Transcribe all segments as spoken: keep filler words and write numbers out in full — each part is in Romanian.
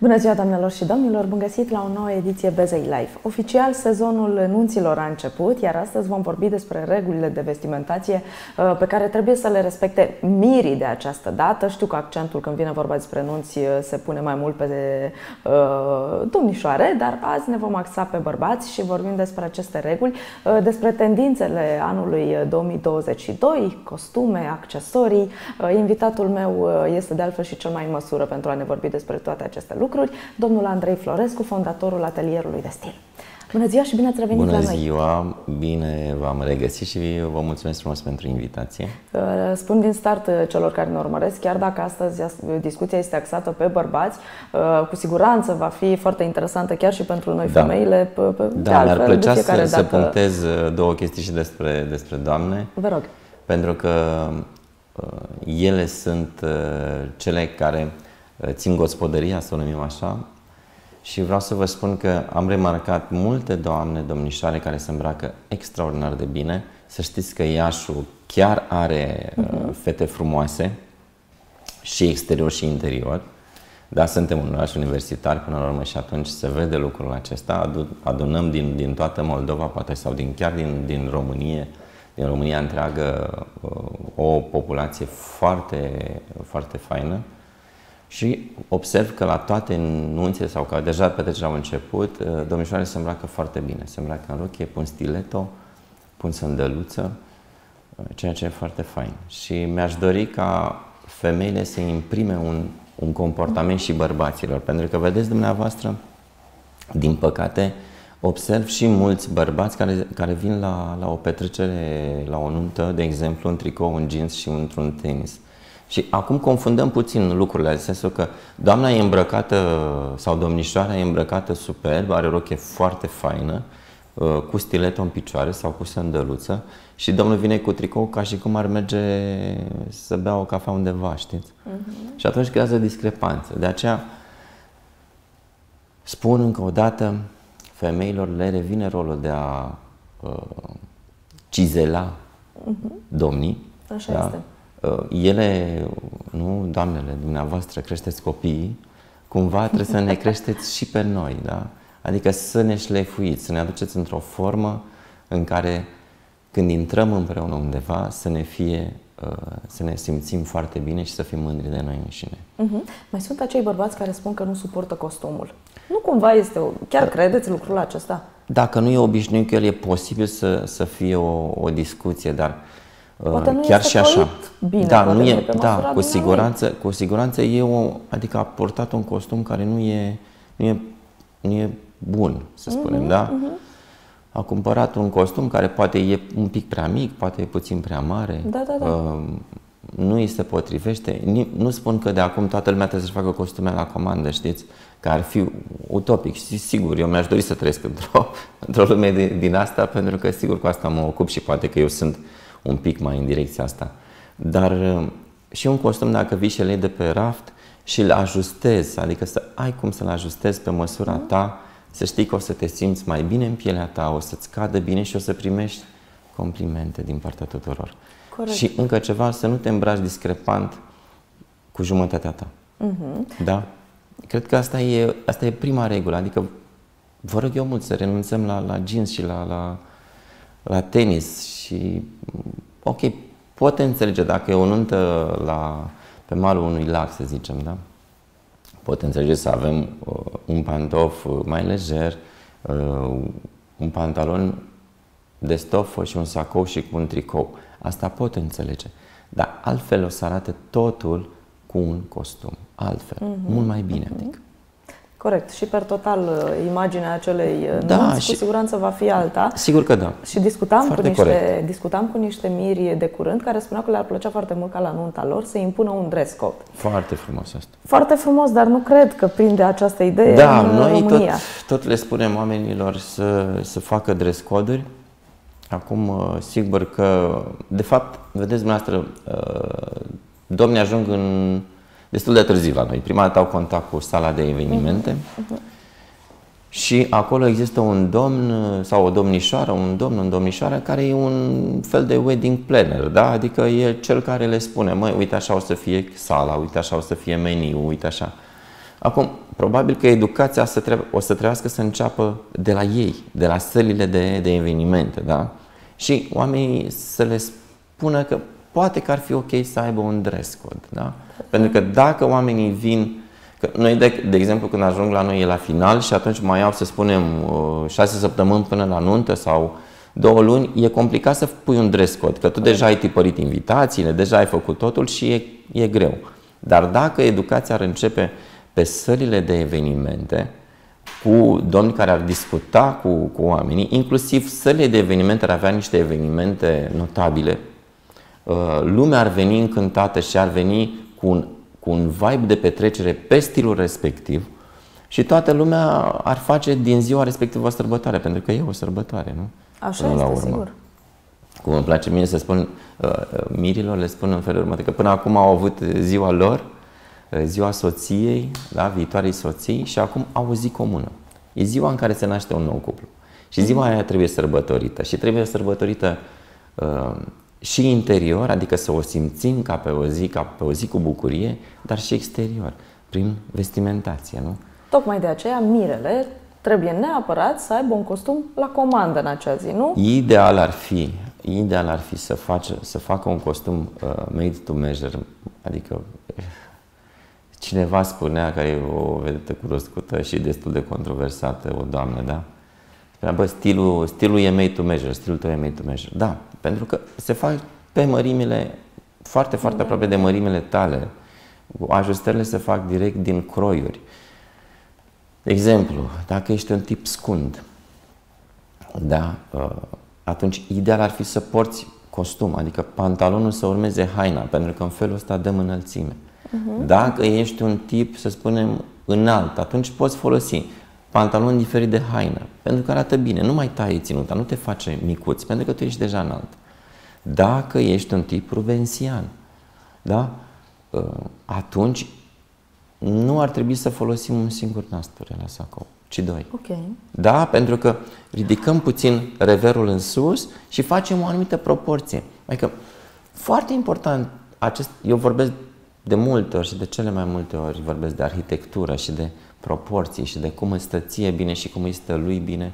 Bună ziua, doamnelor și domnilor! Bun găsit la o nouă ediție Bezei Live. Oficial, sezonul nunților a început, iar astăzi vom vorbi despre regulile de vestimentație pe care trebuie să le respecte mirii de această dată. Știu că accentul când vine vorba despre nunți se pune mai mult pe uh, domnișoare, dar azi ne vom axa pe bărbați și vorbim despre aceste reguli, uh, despre tendințele anului două mii douăzeci și doi, costume, accesorii. Uh, invitatul meu este de altfel și cel mai în măsură pentru a ne vorbi despre toate aceste lucruri. Domnul Andrei Florescu, fondatorul Atelierului de Stil. Bună ziua și bine ați revenit Bună la noi! Bună ziua! Bine v-am regăsit și vă mulțumesc frumos pentru invitație. Spun din start celor care ne urmăresc, chiar dacă astăzi discuția este axată pe bărbați, cu siguranță va fi foarte interesantă chiar și pentru noi da. femeile. Da, mi-ar plăcea să, să punctez două chestii și despre, despre doamne. Vă rog. Pentru că ele sunt cele care țin gospodăria, să o numim așa, și vreau să vă spun că am remarcat multe doamne, domnișoare care se îmbracă extraordinar de bine. Să știți că Iașul chiar are uh-huh. fete frumoase și exterior și interior. Da, suntem un oraș universitar până la urmă și atunci se vede lucrul acesta. Adunăm din, din toată Moldova, poate, sau din, chiar din, din România, din România întreagă, o populație foarte, foarte faină. Și observ că la toate nunțile sau că deja petrecerea au început, domnișoarele se îmbracă foarte bine. Se îmbracă în rochie, pun stiletto, pun sândăluță, ceea ce e foarte fain. Și mi-aș dori ca femeile să imprime un, un comportament și bărbaților. Pentru că, vedeți dumneavoastră, din păcate, observ și mulți bărbați care, care vin la, la o petrecere, la o nuntă, de exemplu, un tricou, un jeans și într-un tenis. Și acum confundăm puțin lucrurile, în sensul că doamna e îmbrăcată, sau domnișoara e îmbrăcată superb, are o rochie foarte faină, cu stiletto în picioare sau cu sândăluță, și domnul vine cu tricou ca și cum ar merge să bea o cafea undeva, știți? Uh-huh. Și atunci creează discrepanțe. De aceea spun încă o dată, femeilor le revine rolul de a uh, cizela uh-huh. domnii. Așa da? este. Ele, nu, doamnele, dumneavoastră creșteți copiii, cumva trebuie să ne creșteți și pe noi, da? Adică să ne șlefuiți, să ne aduceți într-o formă în care, când intrăm împreună undeva, să ne fie, să ne simțim foarte bine și să fim mândri de noi înșine. Uh-huh. Mai sunt acei bărbați care spun că nu suportă costumul. Nu cumva este, o... chiar credeți lucrul acesta? Dacă nu e obișnuit cu el, e posibil să, să fie o, o discuție, dar poate nu chiar este și așa. Bine, da, nu e, da, cu siguranță, cu siguranță e o, adică a purtat un costum care nu e, nu e, nu e bun, să spunem, uh-huh, da? Uh-huh. A cumpărat un costum care poate e un pic prea mic, poate e puțin prea mare. Da, da, da. Uh, nu îi se potrivește. Nu spun că de acum toată lumea trebuie să-și facă costume la comandă, știți? Că ar fi utopic. Și sigur, eu mi-aș dori să trăiesc într-o, într-o lume din, din asta, pentru că sigur cu asta mă ocup și poate că eu sunt un pic mai în direcția asta. Dar și un costum, dacă vii și îl iei de pe raft și îl ajustezi, adică să ai cum să-l ajustezi pe măsura ta, să știi că o să te simți mai bine în pielea ta, o să-ți cadă bine și o să primești complimente din partea tuturor. Corect. Și încă ceva, să nu te îmbraci discrepant cu jumătatea ta. Uh-huh. Da? Cred că asta e, asta e prima regulă, adică vă rog eu mult să renunțăm la, la jeans și la, la, la tenis și ok, pot înțelege dacă e o nuntă la, pe malul unui lac, să zicem, da? Pot înțelege să avem uh, un pantof mai lejer, uh, un pantalon de stofă și un sacou și cu un tricou. Asta pot înțelege. Dar altfel o să arate totul cu un costum. Altfel. Uh-huh. Mult mai bine, uh-huh. adică. Corect. Și per total, imaginea acelei da, nunți și, cu siguranță va fi alta. Sigur că da. Și discutam cu, niște, corect. discutam cu niște miri de curând care spuneau că le-ar plăcea foarte mult ca la nunta lor să impună un dress code. Foarte frumos asta. Foarte frumos, dar nu cred că prinde această idee da, în noi România. Tot, tot le spunem oamenilor să, să facă dress code-uri. Acum, sigur că, de fapt, vedeți dumneavoastră, domnii ajung în destul de târziu la noi. Prima dată au contact cu sala de evenimente uh-huh. Uh-huh. Și acolo există un domn sau o domnișoară, un domn, un domnișoară care e un fel de wedding planner, da? Adică e cel care le spune, măi, uite așa o să fie sala, uite așa o să fie meniu, uite așa. Acum, probabil că educația să trebuie, o să trebuiască să înceapă de la ei, de la sălile de, de evenimente, da? Și oamenii să le spună că poate că ar fi ok să aibă un dress code, da? Pentru că dacă oamenii vin, că noi de, de exemplu când ajung la noi e la final și atunci mai au, să spunem, șase săptămâni până la nuntă sau două luni, e complicat să pui un dress code, că tu deja ai tipărit invitațiile, deja ai făcut totul și e, e greu. Dar dacă educația ar începe pe sălile de evenimente, cu domni care ar discuta cu, cu oamenii, inclusiv sălile de evenimente ar avea niște evenimente notabile, lumea ar veni încântată și ar veni cu un, cu un vibe de petrecere pe stilul respectiv și toată lumea ar face din ziua respectivă o sărbătoare, pentru că e o sărbătoare, nu? Așa este, la urmă. Sigur. Cum îmi place mie să spun, mirilor le spun în felul următor, că până acum au avut ziua lor, ziua soției, da, viitoarei soții, și acum au o zi comună. E ziua în care se naște un nou cuplu. Și ziua aia trebuie sărbătorită. Și trebuie sărbătorită uh, și interior, adică să o simțim ca pe o zi, ca pe o zi cu bucurie, dar și exterior, prin vestimentație, nu? Tocmai de aceea mirele trebuie neapărat să aibă un costum la comandă în acea zi, nu? Ideal ar fi, ideal ar fi să, face, să facă un costum uh, made to measure, adică cineva spunea, care e o vedetă cunoscută și destul de controversată, o doamnă, da? Spunea, bă, stilul, stilul e made to measure, stilul tău e made to measure. Da, pentru că se fac pe mărimile, foarte, foarte da. aproape de mărimile tale. Ajustările se fac direct din croiuri. De exemplu, dacă ești un tip scund, da, atunci ideal ar fi să porți costum, adică pantalonul să urmeze haina, pentru că în felul ăsta dăm înălțime. Uh-huh. Dacă ești un tip, să spunem, înalt, atunci poți folosi pantalon diferit de haină, pentru că arată bine, nu mai taie ținuta, nu te face micuț, pentru că tu ești deja înalt. Dacă ești un tip rubensian, da? Atunci nu ar trebui să folosim un singur nasture la sacou, ci doi. Okay. Da? Pentru că ridicăm puțin reverul în sus și facem o anumită proporție. Adică, foarte important, acest, eu vorbesc de multe ori și de cele mai multe ori vorbesc de arhitectură și de proporții și de cum îți stă ție bine și cum îi stă lui bine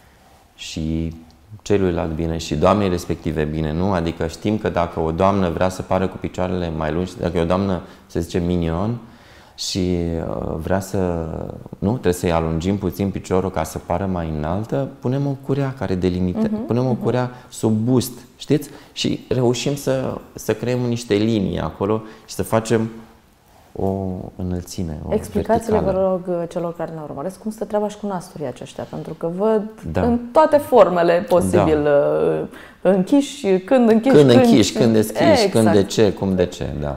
și celuilalt bine și doamnei respective bine, nu? Adică știm că dacă o doamnă vrea să pară cu picioarele mai lungi, dacă e o doamnă, să zicem, minion și vrea să, nu, trebuie să-i alungim puțin piciorul ca să pară mai înaltă, punem o curea care delimite, uh-huh, punem o curea sub bust, știți? Și reușim să, să creăm niște linii acolo și să facem o înălțime, o Explicați-le, vă rog, celor care ne urmăresc, cum stă treaba și cu nasturii aceștia, pentru că văd da. în toate formele posibil da. închiși, când închiși, când, când închiși, când deschiși, exact. când de ce, cum de ce, da.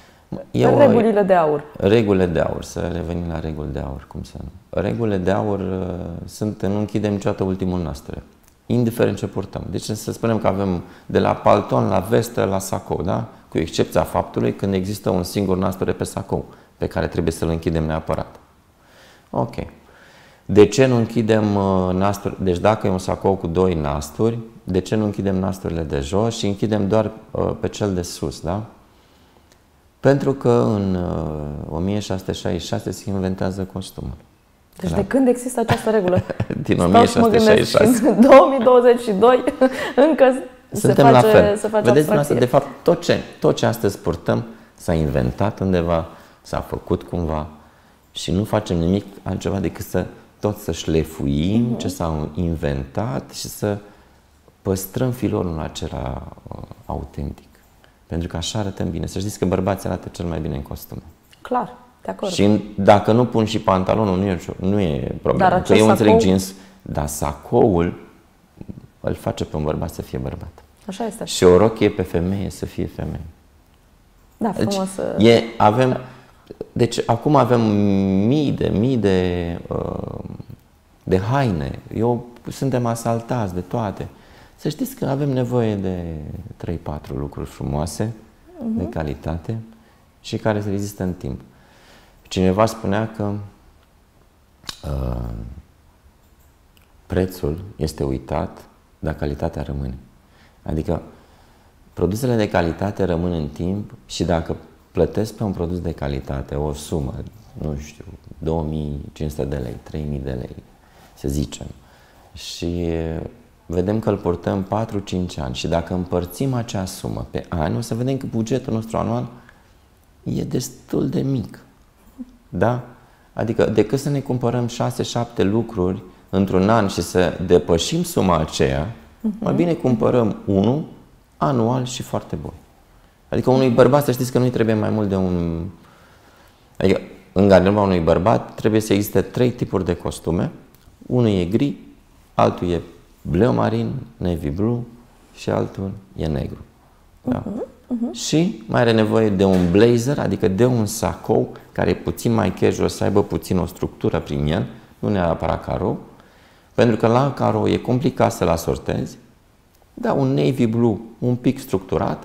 Eu, regulile de aur. Regulile de aur, să revenim la regulile de aur, cum să nu. Regulile de aur uh, sunt, nu închidem niciodată ultimul nasture, indiferent ce purtăm. Deci să spunem că avem de la palton, la vestă, la sacou, da? Cu excepția faptului când există un singur nasture pe sacou, pe care trebuie să-l închidem neapărat. Ok. De ce nu închidem uh, nasturi? Deci dacă e un sacou cu doi nasturi, de ce nu închidem nasturile de jos și închidem doar uh, pe cel de sus, da? Pentru că în uh, o mie șase sute șaizeci și șase se inventează costumul. Deci de când există această regulă? Din o mie șase sute șaizeci și șase. În două mii douăzeci și doi încă Suntem se face, la fel. se face Vedeți, abstracție. de fapt, tot ce, tot ce astăzi purtăm s-a inventat undeva, s-a făcut cumva și nu facem nimic altceva decât să tot să șlefuim uh-huh. ce s-a inventat și să păstrăm filonul acela uh, autentic. Pentru că așa arătăm bine. Să știți că bărbații arată cel mai bine în costume. Clar, de acord. Și dacă nu pun și pantalonul, nu e, nu e problemă. Dar că eu sacou... înțeleg jeans, dar sacoul îl face pe un bărbat să fie bărbat. Așa este. Și o rochie pe femeie să fie femeie. Da, frumos. Deci, e, avem, deci acum avem mii de mii de, uh, de haine. Eu, suntem asaltați de toate. Să știți că avem nevoie de trei patru lucruri frumoase, uh-huh. de calitate și care să rezistă în timp. Cineva spunea că uh, prețul este uitat, dar calitatea rămâne. Adică produsele de calitate rămân în timp și dacă plătesc pe un produs de calitate o sumă, nu știu, două mii cinci sute de lei, trei mii de lei, să zicem. Și vedem că îl purtăm patru cinci ani și dacă împărțim acea sumă pe ani, o să vedem că bugetul nostru anual e destul de mic. Da? Adică decât să ne cumpărăm șase șapte lucruri într-un an și să depășim suma aceea, uh-huh. mai bine cumpărăm unul anual și foarte bun. Adică unui bărbat, să știți că nu-i trebuie mai mult de un... Adică în garderoba unui bărbat trebuie să existe trei tipuri de costume. Unul e gri, altul e bleu marin, navy blue și altul e negru. Da? Uh-huh. Uh-huh. Și mai are nevoie de un blazer, adică de un sacou care e puțin mai casual, să aibă puțin o structură prin el, nu neapărat carou, pentru că la carou e complicat să-l asortezi. Da, un navy blue un pic structurat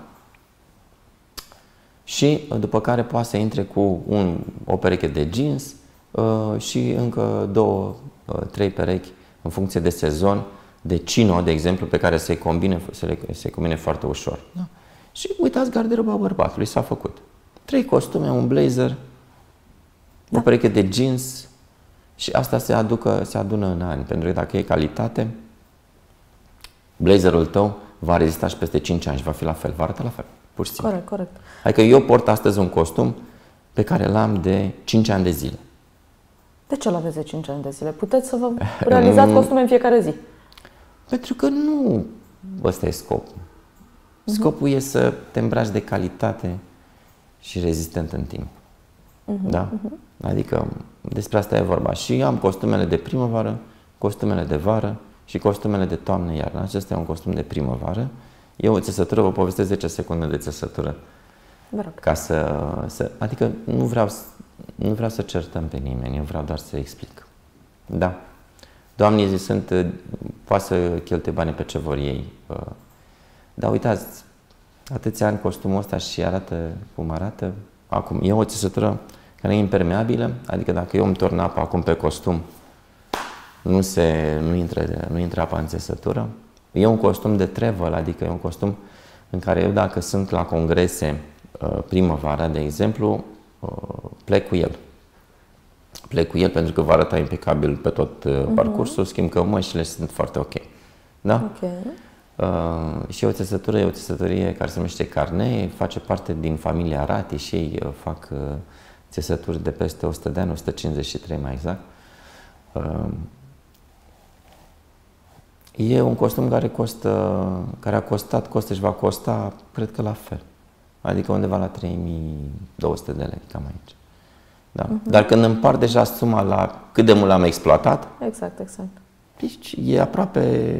și după care poate să intre cu un, o pereche de jeans uh, și încă două, uh, trei perechi în funcție de sezon, de chino, de exemplu, pe care se combine, se, se combine foarte ușor. Da? Și uitați, garderoba bărbatului s-a făcut. Trei costume, un blazer, da. O pereche de jeans și asta se, aducă, se adună în ani. Pentru că dacă e calitate, blazerul tău va rezista și peste cinci ani și va fi la fel, va arăta la fel, pur și simplu. Corect, corect. Adică eu port astăzi un costum pe care l-am de cinci ani de zile. De ce l-aveți de cinci ani de zile? Puteți să vă realizați costume în fiecare zi. Pentru că nu ăsta e scopul. Scopul uh-huh. e să te îmbraci de calitate și rezistent în timp. Uh-huh. Da? Uh-huh. Adică despre asta e vorba. Și am costumele de primăvară, costumele de vară și costumele de toamnă-iarnă. Acesta e un costum de primăvară. E o țesătură, vă povestesc zece secunde de țesătură. Ca să, să, adică nu vreau, nu vreau să certăm pe nimeni, eu vreau doar să explic. Da. Doamnii sunt, poate să cheltuie bani pe ce vor ei. Dar uitați, atâția ani costumul ăsta și arată cum arată. Acum, e o țesătură care e impermeabilă, adică dacă eu îmi torn apa acum pe costum, nu, se, nu, intră, nu intră apa în țesătură. E un costum de travel, adică e un costum în care eu dacă sunt la congrese primăvara, de exemplu, plec cu el. Plec cu el pentru că va arăta impecabil pe tot uh-huh. parcursul, schimb că măștile sunt foarte ok. Da? Okay. Uh, și o țesătură e o țesătorie care se numește Carnet, face parte din familia Arati și ei uh, fac uh, țesături de peste o sută de ani, o sută cincizeci și trei mai exact. Uh, e un costum care costă, care a costat, costă și va costa, cred că la fel. Adică undeva la trei mii două sute de lei, cam aici. Da. Uh-huh. Dar când împart deja suma la cât de mult l-am exploatat, exact, exact. Deci e aproape,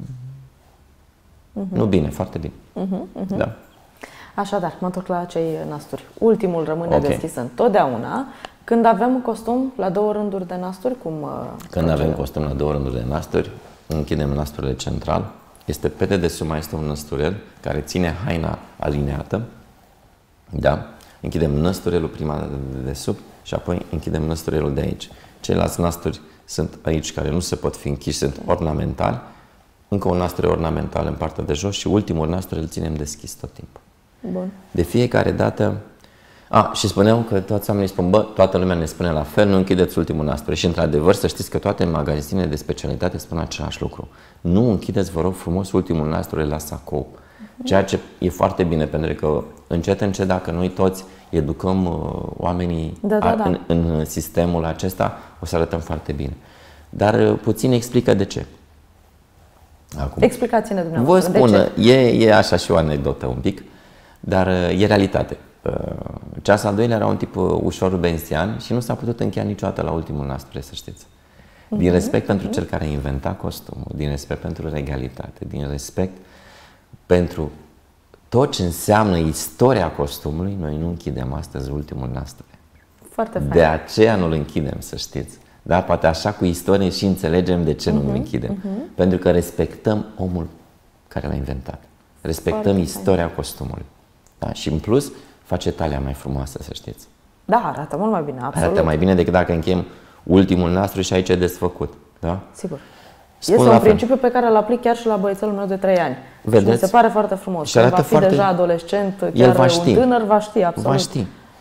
uh-huh. nu bine, foarte bine. Uh-huh, uh-huh. Da. Așadar, mă întorc la cei nasturi. Ultimul rămâne okay. deschis întotdeauna. Când avem un costum la două rânduri de nasturi, cum... Când avem costum la două rânduri de nasturi, închidem nasturile central. Este pe dedesubt mai este un năsturel care ține haina alineată. Da? Închidem năsturelul prima de dedesubt și apoi închidem năsturelul de aici. Ceilalți nasturi sunt aici, care nu se pot fi închiși, sunt ornamentali. Încă un nasture ornamental în partea de jos și ultimul nasture îl ținem deschis tot timpul. Bun. De fiecare dată... A, și spuneam că toți oamenii spun, bă, toată lumea ne spune la fel, nu închideți ultimul nasture. Și într-adevăr să știți că toate magazinele de specialitate spun același lucru. Nu închideți, vă rog frumos, ultimul nasture la sacou. Ceea ce e foarte bine, pentru că încet, încet, dacă noi toți educăm uh, oamenii da, da, da. În, în sistemul acesta, o să arătăm foarte bine. Dar uh, puțin explică de ce. Acum, explicați-ne dumneavoastră. Vă spun, e, e așa și o anecdotă un pic, dar uh, e realitate. Uh, ceasul al doilea era un tip uh, ușor rubensian și nu s-a putut încheia niciodată la ultimul nasture, să știți. Din respect uh-huh. pentru cel care a inventat costumul, din respect pentru regalitate, din respect pentru tot ce înseamnă istoria costumului, noi nu închidem astăzi ultimul nasture. Foarte fain. De aceea nu-l închidem, să știți. Da? Poate așa cu istorie și înțelegem de ce uh-huh, nu-l închidem. Uh-huh. Pentru că respectăm omul care l-a inventat. Respectăm Foarte istoria fain. Costumului. Da? Și în plus, face talia mai frumoasă, să știți. Da, arată mult mai bine, absolut. Arată mai bine decât dacă încheiem ultimul nasture și aici e desfăcut. Da? Sigur. Spun este un principiu pe care îl aplic chiar și la băiețelul meu de trei ani. Vedeți? Și mi se pare foarte frumos. Și arată va fi foarte... deja adolescent, El chiar va un ști. tânăr va ști, absolut. Va ști.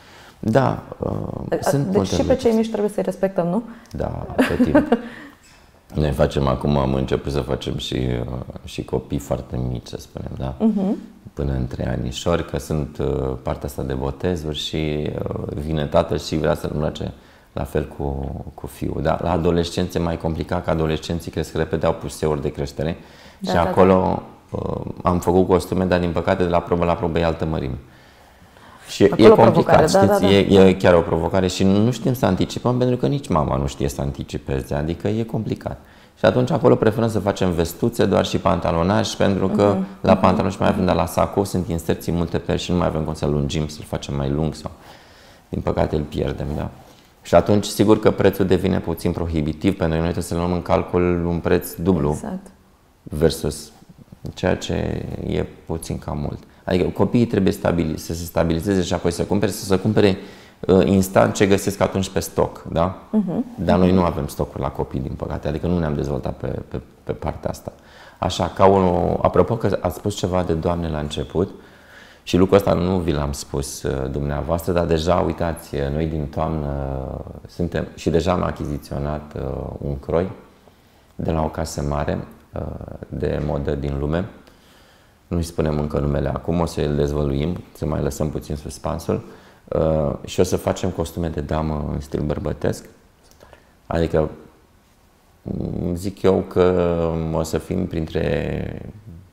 Da, uh, sunt Deci și pe cei mici trebuie să-i respectăm, nu? Da, tot timpul. Noi facem acum, am început să facem și, uh, și copii foarte mici, să spunem, da? Uh-huh. Până în trei anișori, că sunt uh, partea asta de botezuri și uh, vine tatăl și vrea să-l îmbrace la fel cu, cu fiul. Da? La adolescențe e mai complicat, că adolescenții cresc repede, au puseuri de creștere da, și da, acolo da. Uh, am făcut costume, dar din păcate de la probă la probă e altă mărime. Și acolo e complicat, știți, da, da, da. E, e chiar o provocare și nu știm să anticipăm pentru că nici mama nu știe să anticipeze, adică e complicat. Și atunci acolo preferăm să facem vestuțe doar și pantalonaj, pentru că uh-huh. la pantaloni mai avem, dar la sacou sunt inserții multe pe el și nu mai avem cum să-l lungim, să-l facem mai lung sau din păcate îl pierdem, da? Și atunci sigur că prețul devine puțin prohibitiv, pentru că noi trebuie să luăm în calcul un preț dublu exact. Versus ceea ce e puțin cam mult. Adică copiii trebuie stabili, să se stabilizeze și apoi să cumpere, să se cumpere uh, instant ce găsesc atunci pe stoc, da? Uh-huh. Dar noi nu avem stocuri la copii, din păcate, adică nu ne-am dezvoltat pe, pe, pe partea asta. Așa, ca o, apropo că ați spus ceva de doamne la început și lucrul ăsta nu vi l-am spus uh, dumneavoastră, dar deja, uitați, noi din toamnă suntem și deja am achiziționat uh, un croi de la o casă mare uh, de modă din lume. Nu-i spunem încă numele acum, o să îl dezvăluim, să mai lăsăm puțin suspansul uh, și o să facem costume de damă în stil bărbătesc. Adică zic eu că o să fim printre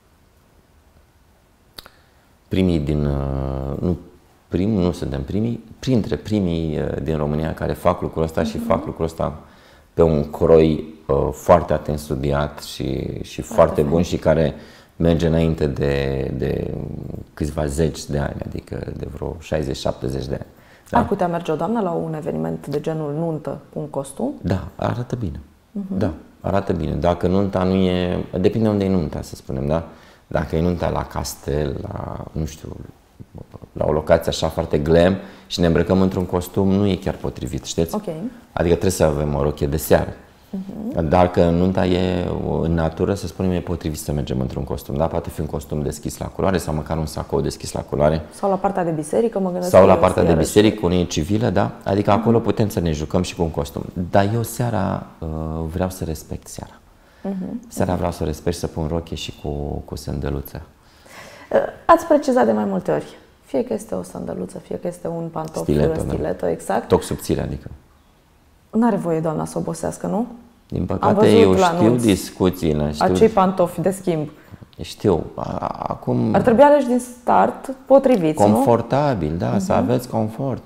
primii din, uh, nu, prim, nu suntem primii, printre primii uh, din România care fac lucrul ăsta mm-hmm. și fac lucrul ăsta pe un croi uh, foarte atent studiat și, și foarte, foarte bun și care merge înainte de, de câțiva zeci de ani, adică de vreo șaizeci șaptezeci de ani. Da? Ar putea merge o doamnă la un eveniment de genul nuntă cu un costum? Da, arată bine. Uh-huh. Da, arată bine. Dacă nunta nu e... Depinde unde e nunta, să spunem, da? Dacă e nunta la castel, la, nu știu, la o locație așa foarte glam și ne îmbrăcăm într-un costum, nu e chiar potrivit, știți? Okay. Adică trebuie să avem o rochie de seară. Uh-huh. Dacă nunta e în natură, să spunem, e potrivit să mergem într-un costum, da? Poate fi un costum deschis la culoare sau măcar un sacou deschis la culoare. Sau la partea de biserică, mă gândesc. Sau la partea de biserică, unii civilă, da? Adică uh-huh. acolo putem să ne jucăm și cu un costum. Dar eu seara uh, vreau să respect seara. Uh-huh. Seara vreau să respect și să pun rochie și cu, cu sandăluță. Uh, ați precizat de mai multe ori. Fie că este o sandăluță, fie că este un pantof, stiletto, stiletto da. Exact. Toc subțire, adică. N-are voie doamna să obosească, nu? Din păcate eu știu discuțiile. Știu... Acei pantofi de schimb. Știu. Acum... Ar trebui aleși din start potriviți, confortabil, nu? da, uh-huh. să aveți confort.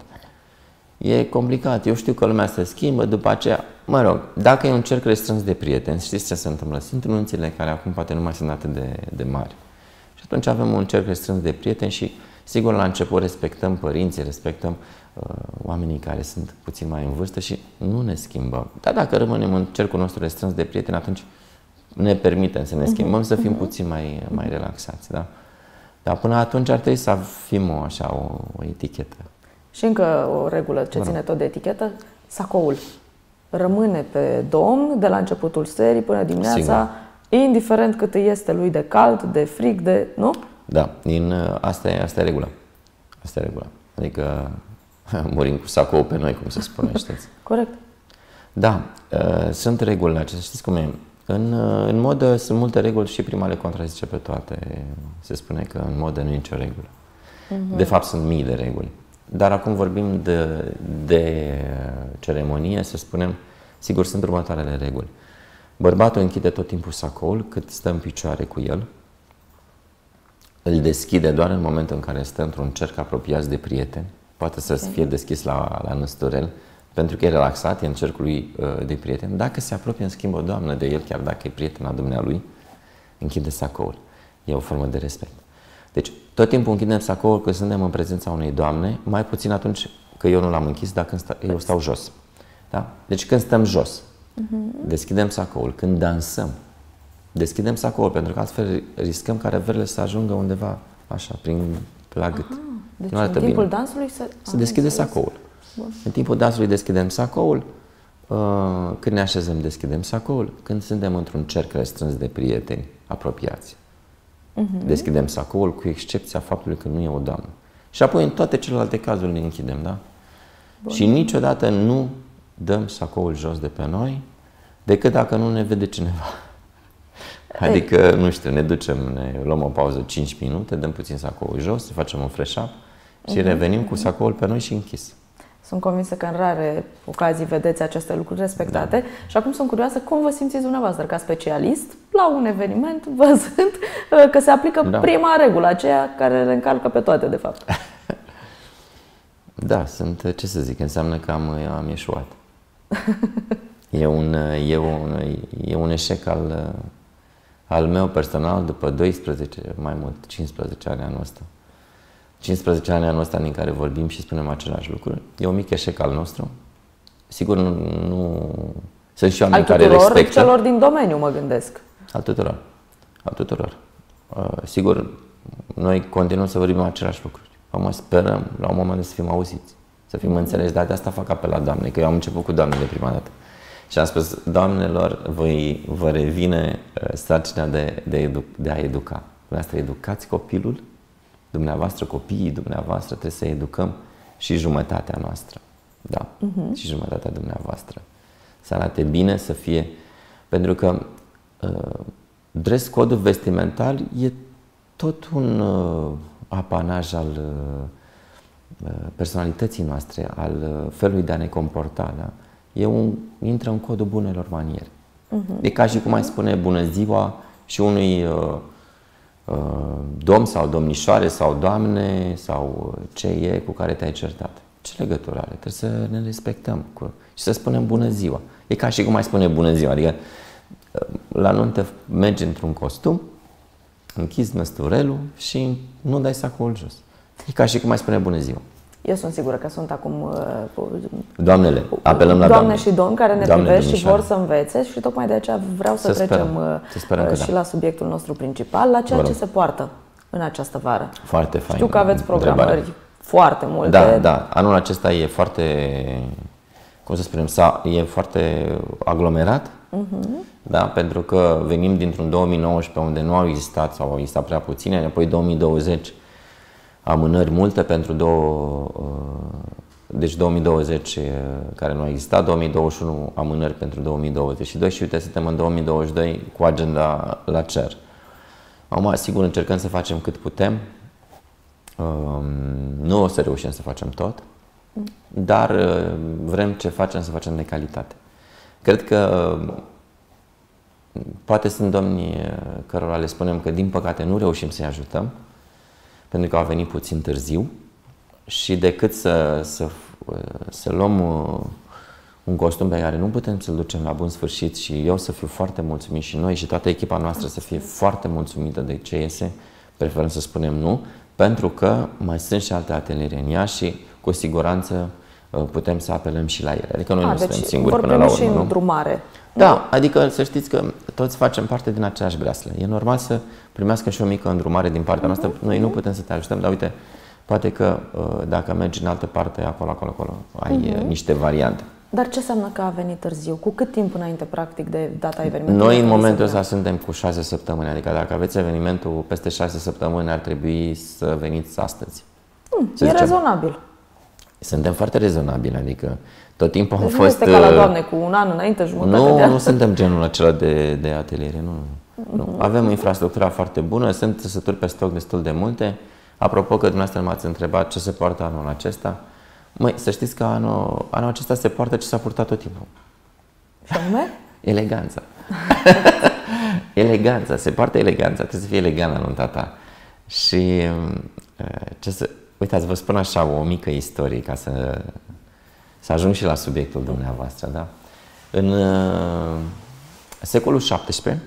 E complicat. Eu știu că lumea se schimbă, după aceea, mă rog, dacă e un cerc restrâns de prieteni, știți ce se întâmplă? Sunt nunțile care acum poate nu mai sunt atât de, de mari. Și atunci avem un cerc restrâns de prieteni și, sigur, la început respectăm părinții, respectăm uh, oamenii care sunt puțin mai în vârstă și nu ne schimbăm. Dar dacă rămânem în cercul nostru restrâns de prieteni, atunci ne permitem să ne schimbăm, uh-huh. să fim uh-huh. puțin mai, mai relaxați. Da? Dar până atunci ar trebui să fim o, așa, o, o etichetă. Și încă o regulă ce ține tot de etichetă, sacoul rămâne pe domn de la începutul serii până dimineața, sigur. Indiferent cât este lui de cald, de frig, de... nu? Da, din, asta, e, asta e regula. Asta e regula. Adică murim cu sacou pe noi, cum se spune, știți? Corect. Da, sunt regulile acestea. Știți cum e? În, în modă sunt multe reguli și prima le contrazice pe toate. Se spune că în modă nu e nicio regulă. Uh-huh. De fapt, sunt mii de reguli. Dar acum vorbim de, de ceremonie, să spunem, sigur, sunt următoarele reguli. Bărbatul închide tot timpul sacoul cât stă în picioare cu el. Îl deschide doar în momentul în care stă într-un cerc apropiat de prieteni. Poate să okay. fie deschis la, la năsturel, pentru că e relaxat, e în cercul lui uh, de prieteni. Dacă se apropie, în schimb, o doamnă de el, chiar dacă e prietena dumnealui, închide sacoul. E o formă de respect. Deci, tot timpul închidem sacoul când suntem în prezența unei doamne, mai puțin atunci că eu nu l-am închis, dar când sta, eu stau jos. Da? Deci când stăm jos, uh-huh. deschidem sacoul. Când dansăm, deschidem sacoul, pentru că altfel riscăm ca reverele să ajungă undeva așa, prin la gât. Aha, deci în timpul bine. dansului se, se deschide sacoul. Bun. În timpul dansului deschidem sacoul, când ne așezăm deschidem sacoul, când suntem într-un cerc restrâns de prieteni apropiați. Uh-huh. Deschidem sacoul, cu excepția faptului că nu e o doamnă. Și apoi în toate celelalte cazuri ne închidem, da? Bun. Și niciodată nu dăm sacoul jos de pe noi decât dacă nu ne vede cineva. Adică, nu știu, ne ducem, ne luăm o pauză cinci minute, dăm puțin sacoul jos, facem un fresh up și uh-huh. revenim cu sacoul pe noi și închis. Sunt convinsă că în rare ocazii vedeți aceste lucruri respectate. Da. Și acum sunt curioasă cum vă simțiți dumneavoastră ca specialist la un eveniment, văzând că se aplică da. prima regulă, aceea care le încalcă pe toate, de fapt. Da, sunt, ce să zic, înseamnă că am, am ieșuat. E un, e un, e un eșec al, al meu personal după doisprezece, mai mult, cincisprezece ani anul ăsta. cincisprezece ani anul ăsta din care vorbim și spunem același lucruri. E un mic eșec al nostru. Sigur, nu, nu sunt și oameni care respectă. Al celor din domeniu, mă gândesc. Al tuturor. Al tuturor. Uh, sigur, noi continuăm să vorbim același lucruri. Mă sperăm la un moment să fim auziți, să fim înțeleși. Dar de asta fac apel la Doamne, că eu am început cu Doamnele prima dată. Și am spus, Doamnelor, voi, vă revine sarcina de, de, edu, de a educa. Dumneavoastră educați copilul, dumneavoastră, copiii dumneavoastră, trebuie să educăm și jumătatea noastră. Da, uh-huh. și jumătatea dumneavoastră. Să arate bine, să fie... Pentru că uh, dress code-ul vestimental e tot un uh, apanaj al uh, personalității noastre, al uh, felului de a ne comporta. Da? E un, intră în codul bunelor maniere. Uh-huh. E ca și cum ai spune bună ziua și unui uh, uh, domn sau domnișoare sau doamne sau ce e cu care te-ai certat. Ce legătură are? Trebuie să ne respectăm cu, și să spunem bună ziua. E ca și cum ai spune bună ziua. Adică la nuntă mergi într-un costum, închizi năsturelul și nu dai sacoul jos. E ca și cum ai spune bună ziua. Eu sunt sigură că sunt acum uh, doamnele, apelăm la doamne și domni care ne doamne privesc și vor să învețe și tocmai de aceea vreau să, să trecem sperăm, uh, să și da. la subiectul nostru principal, la ceea ce se poartă în această vară. Foarte fain. Știu că aveți programări întrebare. foarte multe. Da, da. Anul acesta e foarte, cum să spunem, e foarte aglomerat. Uh-huh. Da? Pentru că venim dintr-un două mii nouăsprezece unde nu au existat sau au existat prea puține, apoi două mii douăzeci amânări multe pentru două, deci două mii douăzeci care nu a existat, două mii douăzeci și unu amânări pentru două mii douăzeci și doi și uite, suntem în două mii douăzeci și doi cu agenda la cer. Acum, sigur, încercăm să facem cât putem. Nu o să reușim să facem tot, dar vrem ce facem să facem de calitate. Cred că poate sunt domni cărora le spunem că din păcate nu reușim să-i ajutăm pentru că au venit puțin târziu și decât să, să, să luăm un costum pe care nu putem să-l ducem la bun sfârșit și eu să fiu foarte mulțumit și noi și toată echipa noastră să fie foarte mulțumită de ce iese, preferăm să spunem nu, pentru că mai sunt și alte ateliere în ea și cu siguranță putem să apelăm și la ele. Adică noi A, nu deci suntem singuri până la urmă. Și în drumare. Da, adică să știți că toți facem parte din aceeași breaslă. E normal să primească și o mică îndrumare din partea noastră. Noi nu putem să te ajutăm, dar uite, poate că dacă mergi în altă parte, acolo, acolo, acolo, ai uh-huh. niște variante. Dar ce înseamnă că a venit târziu? Cu cât timp înainte, practic, de data evenimentului? Noi, în momentul ăsta, suntem cu șase săptămâni. Adică dacă aveți evenimentul peste șase săptămâni, ar trebui să veniți astăzi. Hmm, e zicem. rezonabil. Suntem foarte rezonabili, adică tot timpul deci am fost... Nu este ca la Doamne, cu un an înainte, jumătate nu, de an. Nu suntem genul acela de, de ateliere, nu. Uh-huh. nu. Avem o infrastructură foarte bună, sunt trăsături pe stoc destul de multe. Apropo că dumneavoastră m-ați întrebat ce se poartă anul acesta. Măi, să știți că anul, anul acesta se poartă ce s-a purtat tot timpul. Și anume? Eleganța. Eleganța, se poartă eleganța, trebuie să fie elegant la nunta ta. Și ce să... Uitați, vă spun așa o mică istorie ca să, să ajung și la subiectul dumneavoastră. Da? În uh, secolul șaptesprezece,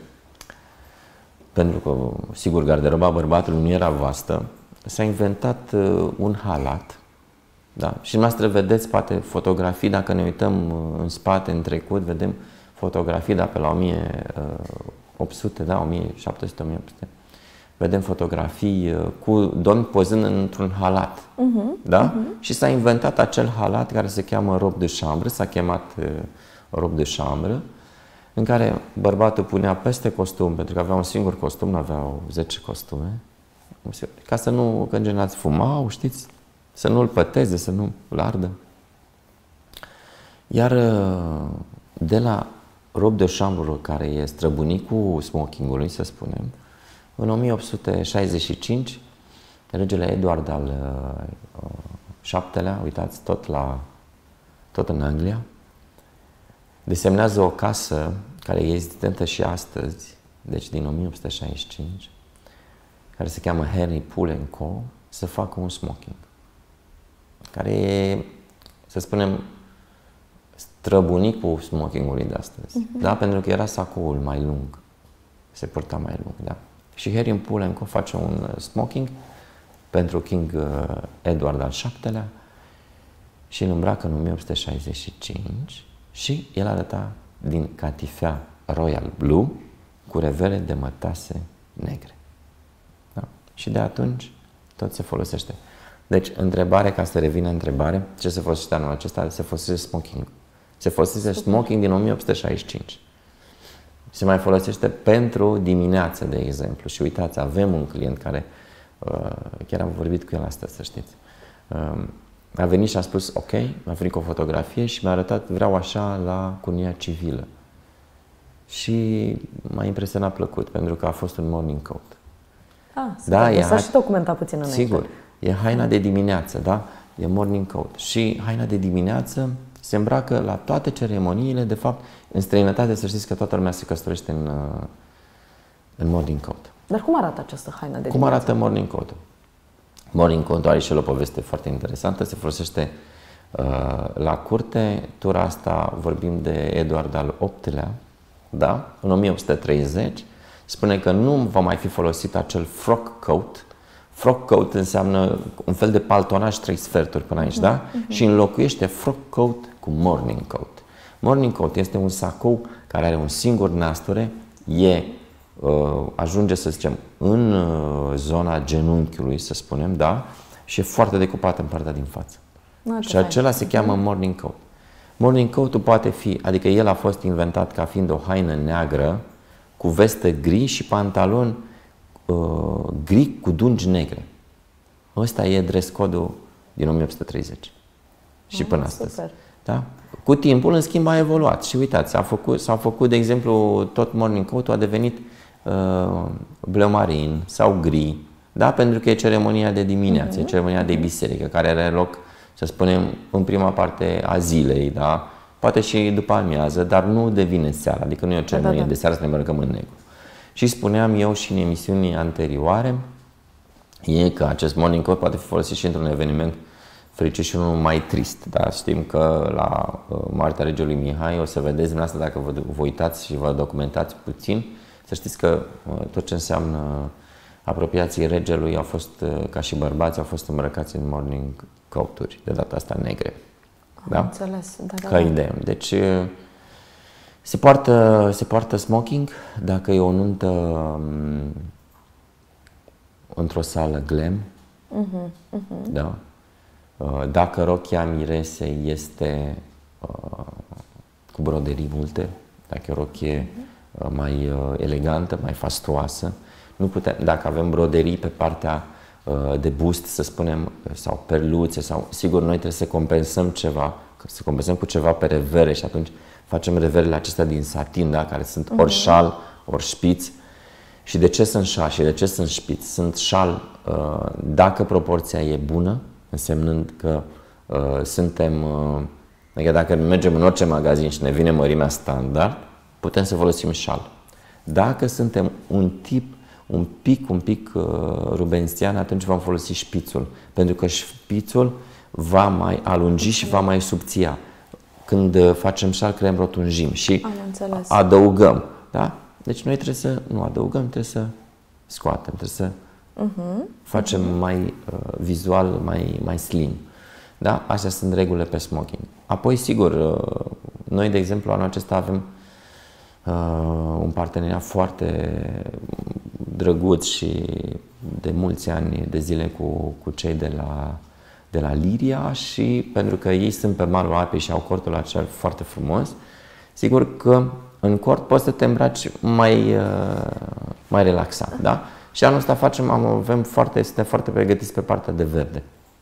pentru că, sigur, garderoba bărbatului nu era vastă, s-a inventat uh, un halat. Da? Și dumneavoastră vedeți, poate, fotografii, dacă ne uităm în spate, în trecut, vedem fotografii, da, pe la o mie opt sute, da, o mie șapte sute, o mie opt sute. Vedem fotografii cu domni pozând într-un halat. Uh-huh, da? Uh-huh. Și s-a inventat acel halat care se cheamă robe de chambre, s-a chemat uh, robe de chambre, în care bărbatul punea peste costum, pentru că avea un singur costum, nu aveau zece costume, ca să nu, că în general fumau, știți, să nu-l păteze, să nu-l ardă. Iar de la robe de chambre, care e străbunicul smokingului, să spunem, în o mie opt sute șaizeci și cinci, regele Eduard al șaptelea, uitați, tot, la, tot în Anglia, desemnează o casă care e existentă și astăzi, deci din o mie opt sute șaizeci și cinci, care se cheamă Henry Poole and Co, să facă un smoking, care e, să spunem, străbunicul smokingului de astăzi, uh-huh. da? Pentru că era sacoul mai lung, se purta mai lung, da? Și Henry Poole and Co face un smoking pentru King Edward al șaptelea și îl îmbracă în o mie opt sute șaizeci și cinci și el arăta din catifea Royal Blue cu revere de mătase negre. Da? Și de atunci tot se folosește. Deci, întrebare, ca să revină întrebare, ce se folosește anul acesta? Se folosește smoking. Se folosește smoking din o mie opt sute șaizeci și cinci. Se mai folosește pentru dimineață, de exemplu. Și uitați, avem un client care, uh, chiar am vorbit cu el astăzi, să știți, uh, a venit și a spus, ok, mi-a venit cu o fotografie și mi-a arătat, vreau așa la cunia civilă. Și m-a impresionat plăcut, pentru că a fost un morning coat. Ah, da, e s-a și documentat puțin înainte. Sigur, e haina de dimineață, da? E morning coat. Și haina de dimineață se îmbracă la toate ceremoniile. De fapt, în străinătate, să știți că toată lumea se căsătorește în, în morning coat. Dar cum arată această haină de Cum dimineață? arată morning coat-ul? Morning coat-ul are și el o poveste foarte interesantă. Se folosește uh, la curte. Tura asta vorbim de Eduard al optelea, da? În o mie opt sute treizeci. Spune că nu va mai fi folosit acel frock coat. Frock coat înseamnă un fel de paltonaj trei sferturi până aici, uh-huh, da? Uh-huh. Și înlocuiește frock coat cu morning coat. Morning coat este un sacou care are un singur nasture, e, uh, ajunge, să zicem, în uh, zona genunchiului, să spunem, da? Și e foarte decupat în partea din față. No, și acela se cheamă morning coat. Morning coat-ul poate fi, adică el a fost inventat ca fiind o haină neagră, cu vestă gri și pantalon uh, gri cu dungi negre. Ăsta e dress code-ul din o mie opt sute treizeci și până ah, astăzi. Da? Cu timpul, în schimb, a evoluat. Și uitați, s-a făcut, s-a făcut, de exemplu, tot morning coat-ul a devenit uh, bleu marin sau gri, da? Pentru că e ceremonia de dimineață, uh-huh. e ceremonia de biserică, care are loc, să spunem, în prima parte a zilei, da? Poate și după amiază, dar nu devine seara, adică nu e o ceremonie da, da, da. de seară să ne îmbrăcăm în negru. Și spuneam eu și în emisiunii anterioare, e că acest morning coat poate fi folosit și într-un eveniment fericit și unul mai trist. Da? Știm că la uh, moartea regelui Mihai, o să vedeți dumneavoastră, dacă vă, vă uitați și vă documentați puțin, să știți că uh, tot ce înseamnă apropiații regelui au fost, uh, ca și bărbați, au fost îmbrăcați în morning coat-uri, de data asta negre. Da? Înțeles. Da, da, ca idee. Deci se poartă, se poartă smoking dacă e o nuntă um, într-o sală glam. Uh-huh, uh-huh. Da? Dacă rochia miresei este uh, cu broderii multe, dacă e o rochie uh, mai uh, elegantă, mai fastoasă, nu putem, dacă avem broderii pe partea uh, de bust, să spunem, sau perluțe, sau sigur noi trebuie să compensăm ceva, să compensăm cu ceva pe revere și atunci facem reverele acestea din satin, da? Care sunt ori șal, ori șpiț. Și de ce sunt șal și de ce sunt șpiț? Sunt șal uh, dacă proporția e bună, însemnând că uh, suntem, uh, adică dacă mergem în orice magazin și ne vine mărimea standard, putem să folosim șal. Dacă suntem un tip, un pic, un pic uh, rubențian, atunci vom folosi șpițul, pentru că șpițul va mai alungi și va mai subția. Când uh, facem șal, creăm rotunjim și adăugăm. Da? Deci noi trebuie să nu adăugăm, trebuie să scoatem, trebuie să uh-huh. facem uh-huh. mai uh, vizual, mai, mai slim. Da? Astea sunt regulile pe smoking. Apoi, sigur, uh, noi, de exemplu, anul acesta avem uh, un parteneriat foarte drăguț și de mulți ani de zile cu, cu cei de la, de la Liria și pentru că ei sunt pe malul apei și au cortul acela foarte frumos, sigur că în cort poți să te îmbraci mai, mai relaxat, da? Și anul ăsta facem, avem foarte, suntem foarte pregătiți pe partea de verde.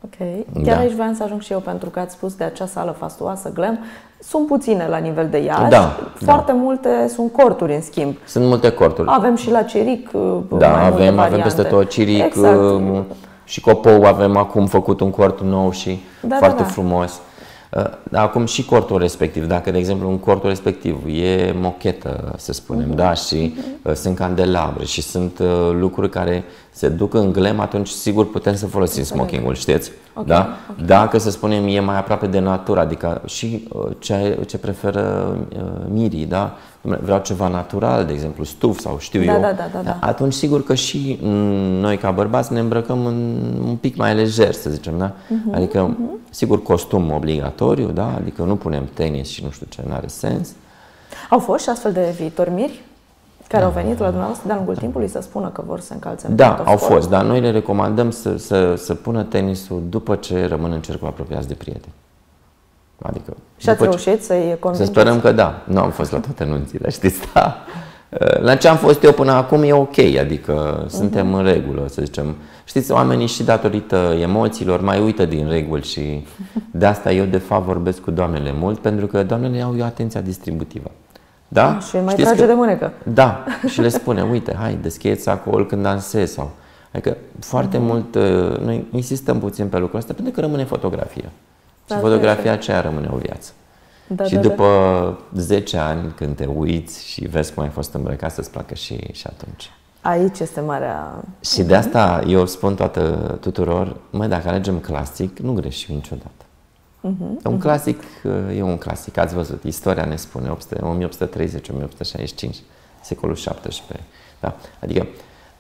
Ok. Chiar Da. aici voiam să ajung și eu, pentru că ați spus de acea sală fastuoasă, glam. Sunt puține la nivel de Iași, Da, foarte da. multe sunt corturi în schimb. Sunt multe corturi. Avem și la Ciric Da, mai multe avem, avem variante. peste tot Ciric, Exact. uh, și Copou avem acum făcut un cort nou și Da, foarte da, da. frumos. Uh, Acum și cortul respectiv, dacă de exemplu un cortul respectiv e mochetă, să spunem, uh-huh. da, și uh, sunt candelabre și sunt uh, lucruri care se duc în glam, atunci sigur putem să folosim smoking-ul, știți? Okay, da? okay. Dacă, să spunem, e mai aproape de natură, adică și uh, ce, ce preferă uh, mirii, da? Vreau ceva natural, de exemplu stuf sau știu Da, eu, da, da, da, da. atunci sigur că și noi ca bărbați ne îmbrăcăm în, un pic mai lejer, să zicem, da? Uh-huh, adică, uh-huh. sigur, costum obligatoriu, da? Adică nu punem tenis și nu știu ce, nu are sens. Au fost și astfel de viitori miri care da. au venit la dumneavoastră de-a lungul da. timpului să spună că vor să încalțe în Da, pantofi au scurt? fost, dar noi le recomandăm să, să, să pună tenisul după ce rămân în cercul apropiați de prieteni. Adică, și ați ce... reușit să-i convingeți? Să sperăm că da. Nu am fost la toate nunțile, știți, da. La ce am fost eu până acum e ok, adică uh-huh. suntem în regulă, să zicem. Știți, oamenii și datorită emoțiilor mai uită din reguli și de asta eu de fapt vorbesc cu doamnele mult, pentru că doamnele au eu atenția distributivă. Da? Și mai Știți trage că... de mânecă. Da, și le spune, uite, hai, deschideți acolo când dansezi sau... Adică foarte uh-huh. mult, noi insistăm puțin pe lucrul ăsta pentru că rămâne fotografia. Și da, fotografia aceea rămâne o viață. Da, și da, după da. zece ani, când te uiți și vezi cum ai fost îmbrăcat, să-ți placă și, și atunci. Aici este marea... Și de asta eu spun toată, tuturor, măi, dacă alegem clasic, nu greșim niciodată. Uh-huh, un uh-huh. clasic e un clasic. Ați văzut, istoria ne spune o mie opt sute treizeci - o mie opt sute șaizeci și cinci, secolul șaptesprezece. Da? Adică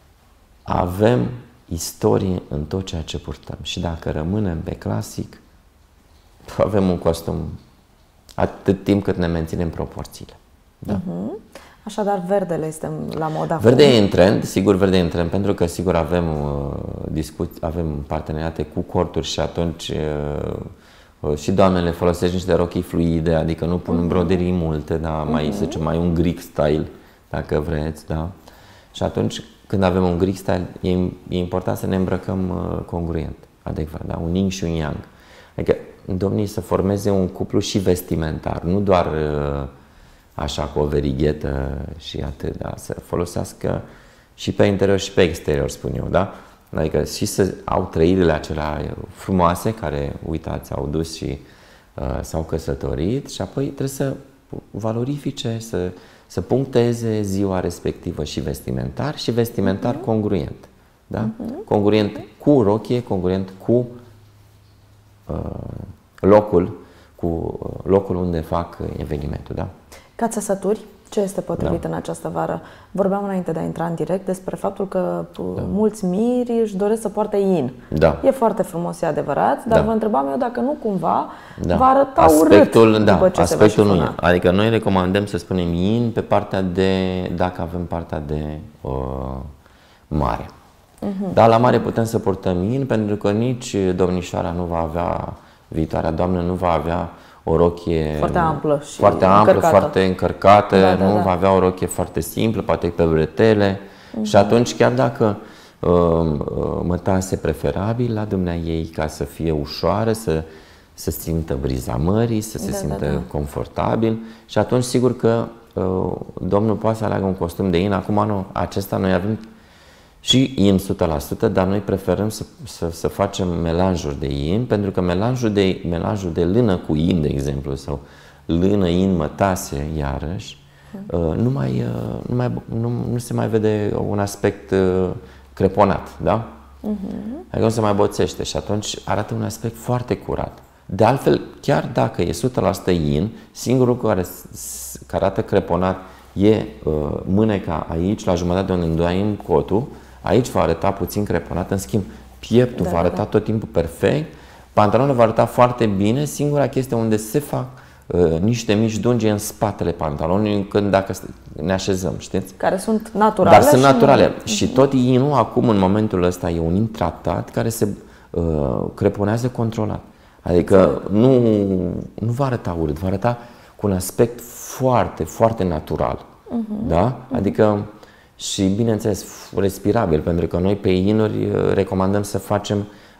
avem istorie în tot ceea ce purtăm. Și dacă rămânem pe clasic, avem un costum atât timp cât ne menținem proporțiile. Da? Uh-huh. Așadar, verdele este la mod acum. Verde e în trend, sigur, verde e în trend, pentru că sigur avem uh, discuții, avem parteneriate cu corturi și atunci uh, uh, și doamnele folosesc niște rochii fluide, adică nu pun uh-huh. broderii multe, da, mai, uh-huh. să zicem, mai un Greek style, dacă vreți, da. Și atunci, când avem un Greek style, e, e important să ne îmbrăcăm uh, congruent, adecvat, da, un yin și un yang. Adică domnii să formeze un cuplu și vestimentar, nu doar uh, așa cu o verighetă și atât, da? Să folosească și pe interior și pe exterior, spun eu, da? Adică și să au trăirile acelea frumoase care, uitați, au dus și uh, s-au căsătorit și apoi trebuie să valorifice, să, să puncteze ziua respectivă și vestimentar și vestimentar uh-huh. congruent, da? Uh-huh. Congruent cu rochie, congruent cu uh, locul, cu locul unde fac evenimentul, da? Ca țesături, ce este potrivit da. în această vară? Vorbeam înainte de a intra în direct despre faptul că da. mulți miri își doresc să poarte yin. Da. E foarte frumos, e adevărat, dar da. vă întrebam eu dacă nu cumva da. va arăta aspectul, urât da, după ce aspectul se va nu e. Adică noi recomandăm să spunem yin pe partea de, dacă avem partea de uh, mare. Uh-huh. Dar la mare putem să purtăm yin pentru că nici domnișoara nu va avea, viitoarea doamnă nu va avea o rochie foarte amplă, și foarte, amplă, încărcată. foarte încărcată, da, da, nu da. va avea o rochie foarte simplă, poate pe bretele. Uh-huh. Și atunci, chiar dacă uh, mătase preferabil la dumneaei ca să fie ușoară, să, să simtă briza mării, să se da, simtă da, da. confortabil, și atunci sigur că uh, domnul poate să aleagă un costum de yin. Acum anul acesta noi avem și yin o sută la sută, dar noi preferăm să, să, să facem melanjuri de yin, pentru că melanjul de, melanjul de lână cu yin, de exemplu, sau lână yin mătase, iarăși, uh, nu, mai, uh, nu, mai, nu, nu se mai vede un aspect uh, creponat, da? Uh-huh. Adică nu se mai boțește și atunci arată un aspect foarte curat. De altfel, chiar dacă e o sută la sută yin, singurul lucru care, care arată creponat e uh, mâneca aici, la jumătate de unde îndoaim cotul. Aici va arăta puțin creponat, în schimb pieptul da, va arăta da. tot timpul perfect, pantalonul va arăta foarte bine, singura chestie unde se fac uh, niște mici dungi în spatele pantalonului când dacă ne așezăm, știți? Care sunt naturale. Dar sunt și naturale. Nu... Și tot yin-ul acum, în momentul ăsta, e un yin tratat care se uh, creponează controlat. Adică nu, nu va arăta urât, va arăta cu un aspect foarte, foarte natural. Uh-huh. Da? Adică și, bineînțeles, respirabil, pentru că noi pe yin-uri recomandăm să facem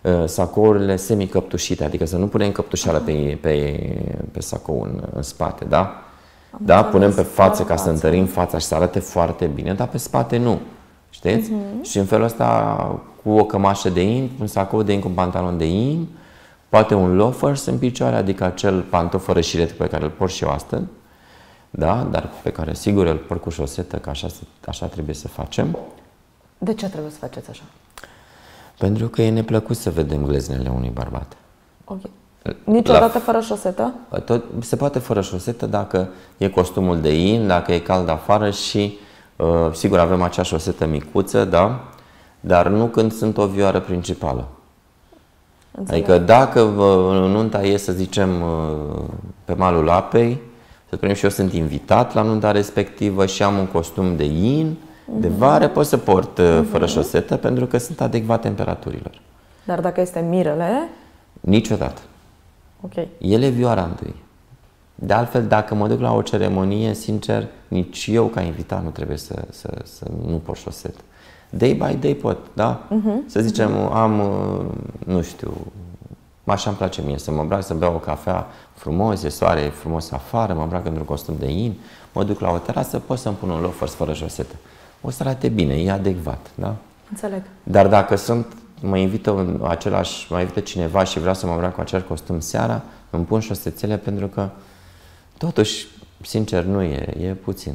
sacourile semi-căptușite, adică să nu punem căptușeala pe, pe, pe sacou în, în spate, da? Am da, punem pe față ca să întărim fața și să arate foarte bine, dar pe spate nu, știți? Uh-huh. Și în felul ăsta, cu o cămașă de in, un sacou de in cu un pantalon de in, poate un loafers în picioare, adică acel pantof fără șiret pe care îl port și eu astăzi, da? Dar pe care sigur îl port cu șosetă, că așa, așa trebuie să facem. De ce trebuie să faceți așa? Pentru că e neplăcut să vedem gleznele unui bărbat. Ok. Niciodată La... fără șosetă? Tot, se poate fără șosetă dacă e costumul de in, dacă e cald afară și uh, sigur avem acea șosetă micuță, da? Dar nu când sunt o vioară principală. Înțeleg. Adică dacă uh, nunta e, să zicem, uh, pe malul apei, să spunem și eu sunt invitat la nunta respectivă și am un costum de in, uh-huh. de vară, pot să port uh, fără uh-huh. șosetă pentru că sunt adecvat temperaturilor. Dar dacă este mirele? Niciodată. Okay. El e vioara întâi. De altfel, dacă mă duc la o ceremonie, sincer, nici eu ca invitat nu trebuie să, să, să nu port șosetă. Day by day pot, da? Uh-huh. Să zicem, uh-huh. am, nu știu, așa îmi place mie, să mă îmbrac, să beau o cafea frumos, e soare, e frumos afară, mă îmbrac într-un costum de in, mă duc la o terasă, pot să-mi pun un loafers fără șosetă. O să arate bine, e adecvat, da? Înțeleg. Dar dacă sunt mă invită în același, mă invită cineva și vreau să mă îmbrac cu același costum seara, îmi pun șosețele pentru că totuși, sincer, nu e, e puțin.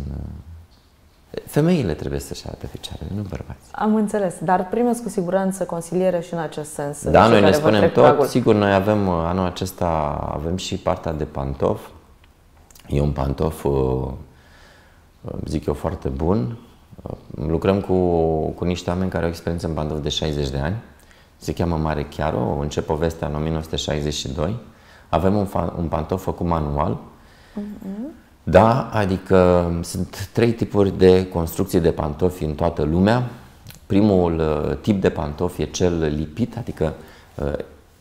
Femeile trebuie să-și arate picioarele, nu bărbați. Am înțeles, dar primeți cu siguranță consiliere și în acest sens. Da, noi le spunem tot, pragul. Sigur, noi avem, anul acesta avem și partea de pantof. E un pantof, zic eu, foarte bun. Lucrăm cu, cu niște oameni care au experiență în pantof de șaizeci de ani. Se cheamă Mare Chiaro, încep povestea în o mie nouă sute șaizeci și doi. Avem un, un pantof făcut manual. Uh-huh. Da, adică sunt trei tipuri de construcții de pantofi în toată lumea. Primul uh, tip de pantof e cel lipit, adică uh,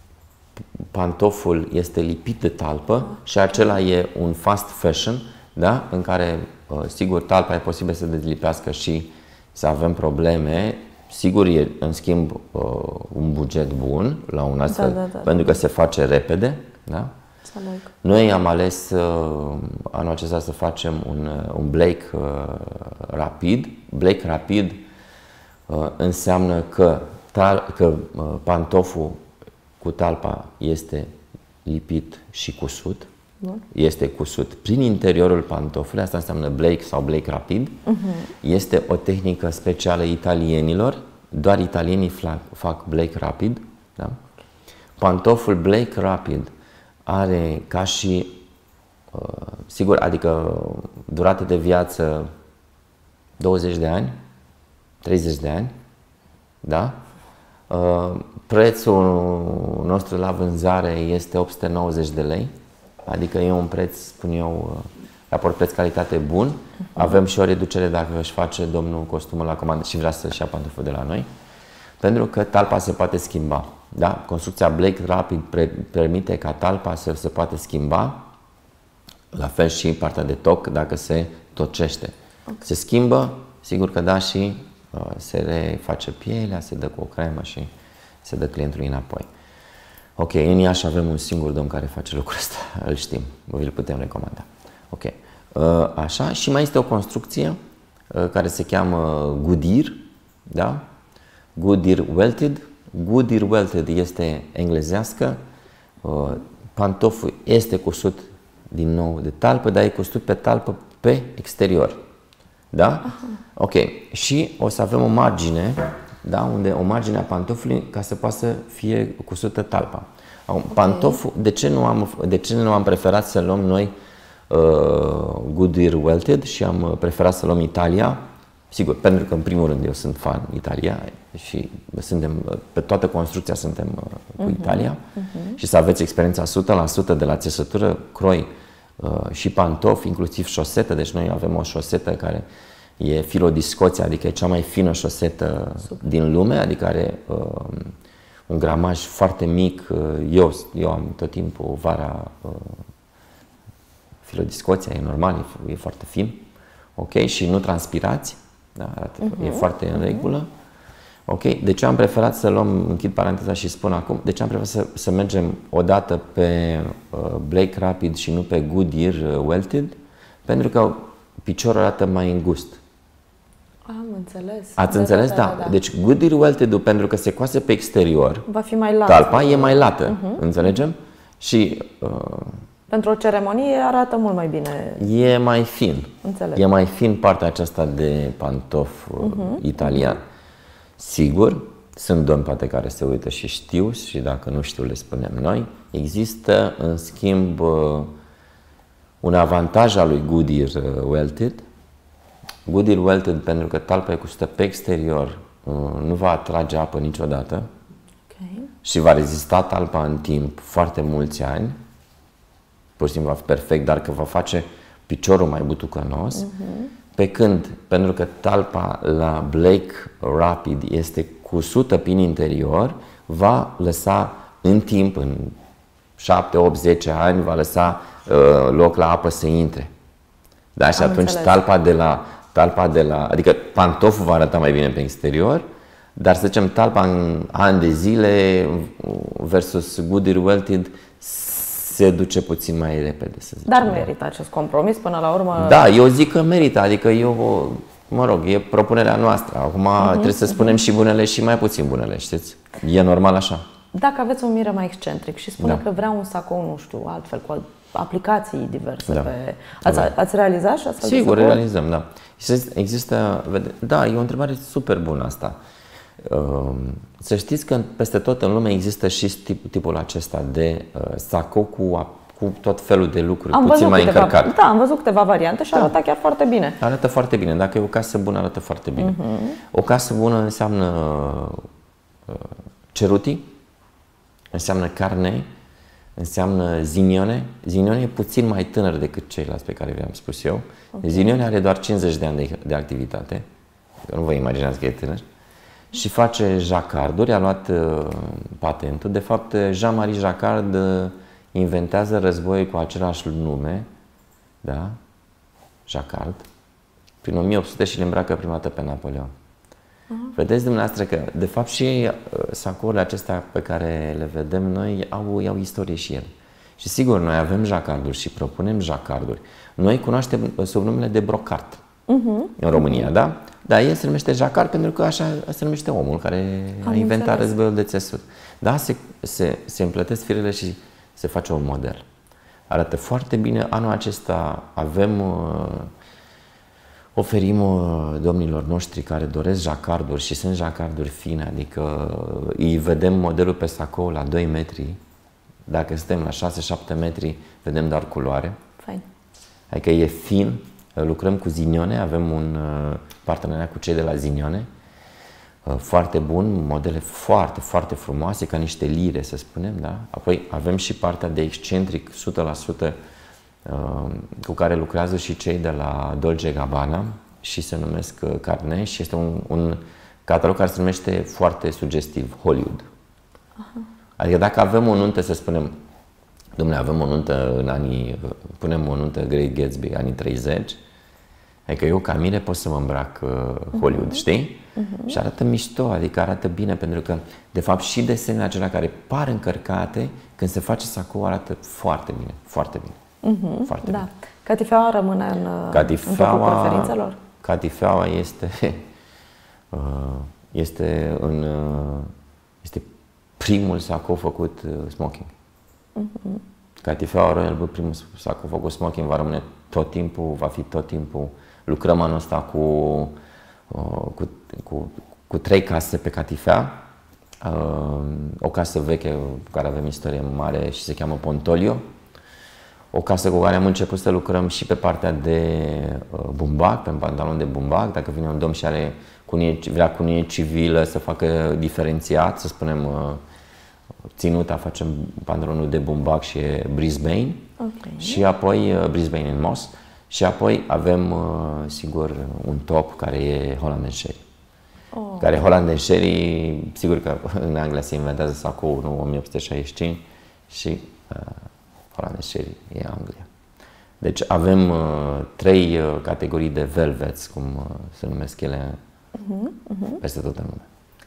pantoful este lipit de talpă uh-huh. și acela e un fast fashion, da? În care, uh, sigur, talpa e posibil să dezlipească și să avem probleme. Sigur, e, în schimb, uh, un buget bun la un astfel, da, da, da, pentru că se face repede. Da? Noi am ales uh, anul acesta să facem un, uh, un Blake uh, rapid. Blake rapid uh, înseamnă că, tal, că uh, pantoful cu talpa este lipit și cusut. Bun. Este cusut prin interiorul pantofului, asta înseamnă Blake sau Blake rapid. Uh-huh. Este o tehnică specială italienilor, doar italienii fac, fac Blake rapid. Da? Pantoful Blake rapid are ca și, uh, sigur, adică durată de viață douăzeci de ani, treizeci de ani, da? Uh, prețul nostru la vânzare este opt sute nouăzeci de lei, adică e un preț, spun eu, raport preț-calitate bun. Uh-huh. Avem și o reducere dacă își face domnul costumul la comandă și vrea să-și ia pantoful de la noi, pentru că talpa se poate schimba. Da? Construcția Blake Rapid pre permite ca talpa să se poate schimba, la fel și partea de toc dacă se tocește. Okay. Se schimbă, sigur că da, și uh, se reface pielea, se dă cu o cremă și se dă clientului înapoi. Ok, în Iași avem un singur domn care face lucrul ăsta, îl știm, îl putem recomanda. Ok, uh, așa, și mai este o construcție uh, care se cheamă Goodyear, da? Goodyear Welted. Goodyear Welted este englezească, pantoful este cusut din nou de talpă, dar e cusut pe talpă pe exterior. Da? Aha. Ok. Și o să avem o margine, da? Unde o margine a pantofului ca să poată să fie cusută talpa. Okay. Pantoful, de ce nu am, de ce nu am preferat să luăm noi uh, Goodyear Welted și am preferat să luăm Italia? Sigur, pentru că în primul rând eu sunt fan Italia și suntem, pe toată construcția suntem cu uh-huh, Italia uh-huh. și să aveți experiența o sută la sută de la țesătură, croi uh, și pantofi, inclusiv șosetă. Deci noi avem o șosetă care e filodiscoție, adică e cea mai fină șosetă Super. din lume, adică are uh, un gramaj foarte mic. Eu, eu am tot timpul vara uh, filodiscoția, e normal, e, e foarte fin. Ok? Și nu transpirați. Da, uh-huh. E foarte în regulă. Ok? De ce am preferat să luăm, închid paranteza și spun acum, de ce am preferat să, să mergem odată pe uh, Blake Rapid și nu pe Goodyear uh, Welted? Pentru că piciorul arată mai îngust. Am înțeles. Ați da, înțeles? Da, Da. da, da. Deci Goodyear Welted, pentru că se coase pe exterior, va fi mai lată. talpa e mai lată, uh-huh. înțelegem? Și uh, pentru o ceremonie arată mult mai bine. e mai fin. Înțeleg. E mai fin partea aceasta de pantof uh, uh-huh. italian. Sigur, sunt domni poate care se uită și știu, și dacă nu știu le spunem noi. Există, în schimb, uh, un avantaj al lui Goodyear uh, Welted. Goodyear Welted, pentru că talpa e custă pe exterior, uh, nu va atrage apă niciodată. Okay. Și va rezista talpa în timp foarte mulți ani. Pur și simplu va fi perfect, dar că va face piciorul mai butucănos. Uh-huh. Pe când, pentru că talpa la Blake Rapid este cusută prin interior, va lăsa în timp, în șapte, opt, zece ani, va lăsa uh, loc la apă să intre. Da? Și Am atunci înțeles. talpa de la, talpa de la, adică pantoful va arăta mai bine pe exterior, dar să zicem talpa în ani de zile versus Goodyear Welted se duce puțin mai repede, să zicem. Dar merită acest compromis până la urmă? Da, eu zic că merită, adică eu, mă rog, e propunerea noastră. Acum uh-huh, trebuie să spunem uh-huh. și bunele și mai puțin bunele, știți? E normal așa. Dacă aveți un mire mai excentric și spune Da. că vrea un sacou, nu știu, altfel, cu aplicații diverse, Da. pe... ați, Da. ați realizat și astfel de Sigur, sacouri? realizăm, da. Există, da, e o întrebare super bună asta. Să știți că peste tot în lume există și tip, tipul acesta de sacou cu, cu tot felul de lucruri, am puțin mai câteva, încărcat. Da, am văzut câteva variante și Da. arată chiar foarte bine. Arată foarte bine. Dacă e o casă bună, arată foarte bine. Uh-huh. O casă bună înseamnă uh, ceruti, înseamnă carne, înseamnă zinione. Zinione e puțin mai tânăr decât ceilalți pe care vi-am spus eu. Okay. Zinione are doar cincizeci de ani de, de activitate. Că nu vă imaginați că e tânăr. Și face jacarduri, a luat uh, patentul. De fapt, Jean-Marie Jacquard uh, inventează războiul cu același nume, da? Jacquard, prin o mie opt sute și le îmbracă prima dată pe Napoleon. Uh-huh. Vedeți dumneavoastră că, de fapt, și uh, sacourile acestea pe care le vedem noi au, au istorie și ele. Și sigur, noi avem jacarduri și propunem jacarduri. Noi cunoaștem sub numele de brocart uh-huh. în România, uh-huh. da? Dar el se numește jacard pentru că așa se numește omul care Am a inventat înțeles. războiul de țesut. Da, se, se, se împlătesc firele și se face un model. Arată foarte bine. Anul acesta avem, uh, oferim uh, domnilor noștri care doresc jacarduri și sunt jacarduri fine, adică îi vedem modelul pe sacou la doi metri. Dacă suntem la șase șapte metri, vedem doar culoare. Fain. Adică e fin. Lucrăm cu Zinione, avem un uh, parteneriat cu cei de la Zinione, uh, foarte bun, modele foarte, foarte frumoase, ca niște lire, să spunem, da? Apoi avem și partea de excentric, o sută la sută, uh, cu care lucrează și cei de la Dolce Gabbana și se numesc uh, Carnet și este un, un catalog care se numește foarte sugestiv, Hollywood. Aha. Adică dacă avem o nuntă, să spunem, dom'le, avem o nuntă în anii, punem o nuntă Great Gatsby, anii treizeci, adică eu ca mine pot să mă îmbrac uh, Hollywood, uh-huh. știi? Uh-huh. Și arată mișto, adică arată bine, pentru că, de fapt, și desenele acelea care par încărcate, când se face sacou, arată foarte bine, foarte bine, uh-huh. foarte da. bine. Catifeaua rămâne în, Catifeaua, în topul preferințelor? Catifeaua este, uh, este, în, uh, este primul sacou făcut uh, smoking. Uh-huh. Catifeaua Royal Blue, primul sacou făcut smoking, va rămâne tot timpul, va fi tot timpul. Lucrăm anul ăsta cu, cu, cu, cu trei case pe catifea. O casă veche cu care avem istorie mare și se cheamă Pontolio. O casă cu care am început să lucrăm și pe partea de bumbac, pe pantalon de bumbac. Dacă vine un domn și are cunie, vrea cunie civilă să facă diferențiat, să spunem ținuta, facem pantalonul de bumbac și e Brisbane. Okay. Și apoi Brisbane în Moss. Și apoi avem, sigur, un top care e Holland Sherry. Oh. Care Holland Sherry, sigur că în Anglia se inventează sacou în o mie opt sute șaizeci și cinci și uh, Holland Sherry e Anglia. Deci avem uh, trei uh, categorii de velvets, cum uh, se numesc ele uh-huh, uh-huh. peste tot în lume.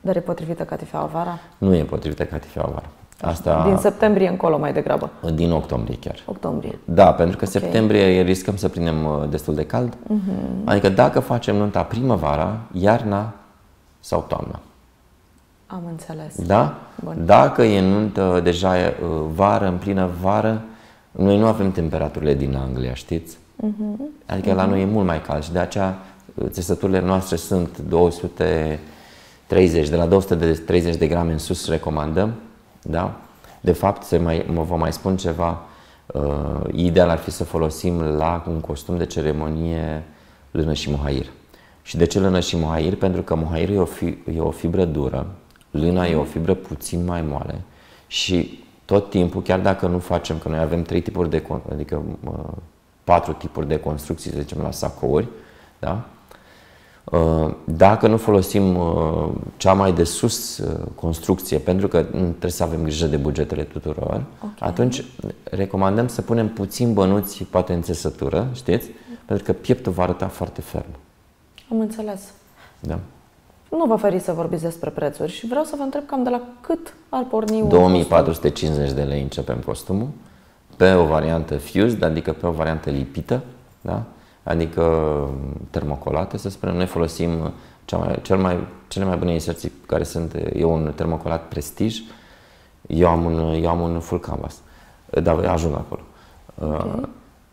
Dar e potrivită catifeaua vara? Nu e potrivită catifeaua vara. Asta din septembrie încolo mai degrabă? Din octombrie chiar. Octombrie. Da, pentru că okay. septembrie riscăm să prindem destul de cald. Uh-huh. Adică dacă facem nunta primăvara, iarna sau toamna. Am înțeles. Da? Bun. Dacă e nuntă deja vară, în plină vară, noi nu avem temperaturile din Anglia, știți? Uh-huh. Adică uh-huh. la noi e mult mai cald și de aceea țesăturile noastre sunt două sute treizeci, de la două sute treizeci de grame în sus recomandăm. Da? De fapt, se mai, mă vă mai spun ceva, uh, ideal ar fi să folosim la un costum de ceremonie lână și mohair. Și de ce lână și mohair? Pentru că mohairul e o, fi, e o fibră dură, lâna e o fibră puțin mai moale și tot timpul, chiar dacă nu facem, că noi avem trei tipuri de, adică uh, patru tipuri de construcții, să zicem, la sacouri, da? Dacă nu folosim cea mai de sus construcție, pentru că trebuie să avem grijă de bugetele tuturor, okay. atunci recomandăm să punem puțin bănuți, poate în țesătură, știți? Pentru că pieptul va arăta foarte ferm. Am înțeles. Da. Nu vă feriți să vorbiți despre prețuri și vreau să vă întreb cam de la cât ar porni un două mii patru sute cincizeci de lei începem costumul, pe o variantă fused, adică pe o variantă lipită, da? Adică termocolate, să spunem. Noi folosim cea mai, cel mai, cele mai bune inserții care sunt, e un termocolat Prestige, eu am un, eu am un full canvas, dar ajung acolo. Okay.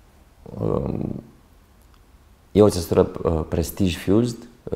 E o țesătură Prestige Fused,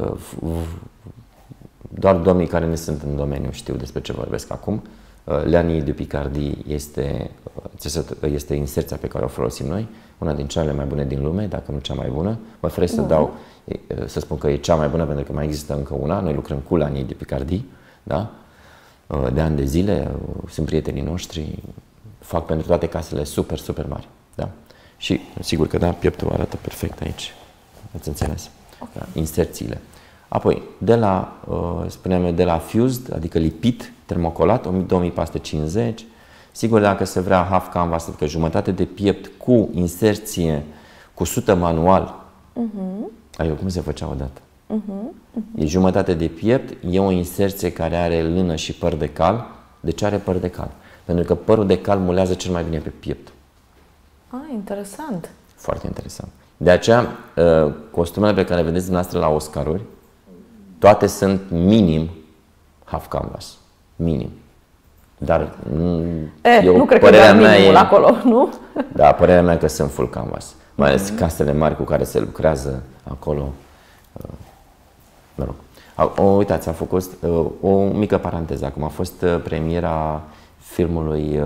doar domnii care nu sunt în domeniu știu despre ce vorbesc acum. Lanii de Picardie este, este inserția pe care o folosim noi, una din cele mai bune din lume, dacă nu cea mai bună. Mă feresc să dau, să spun că e cea mai bună pentru că mai există încă una. Noi lucrăm cu Lanii de Picardie, da? De ani de zile, sunt prietenii noștri, fac pentru toate casele super, super mari, da? Și sigur că da, pieptul arată perfect aici, ați înțeles? Okay. Da, inserțiile. Apoi, de la, spuneam eu, de la fused, adică lipit, termocolat, două mii patru sute cincizeci. Sigur, dacă se vrea half canvas, adică jumătate de piept cu inserție, cu sută manual, uh-huh. adică cum se făcea odată? Uh-huh. Uh-huh. E jumătate de piept, e o inserție care are lână și păr de cal. De ce are păr de cal? Pentru că părul de cal mulează cel mai bine pe piept. Ah, interesant. Foarte interesant. De aceea, costumele pe care le vedeți dumneavoastră la Oscaruri, toate sunt minim half canvas. Minim. Dar e, eu, nu cred că e minimul e, acolo, nu? Da, părerea mea că sunt full canvas. Mai ales mm-hmm. casele mari cu care se lucrează acolo. Mă rog. O, uitați, a făcut o mică paranteză acum. A fost premiera filmului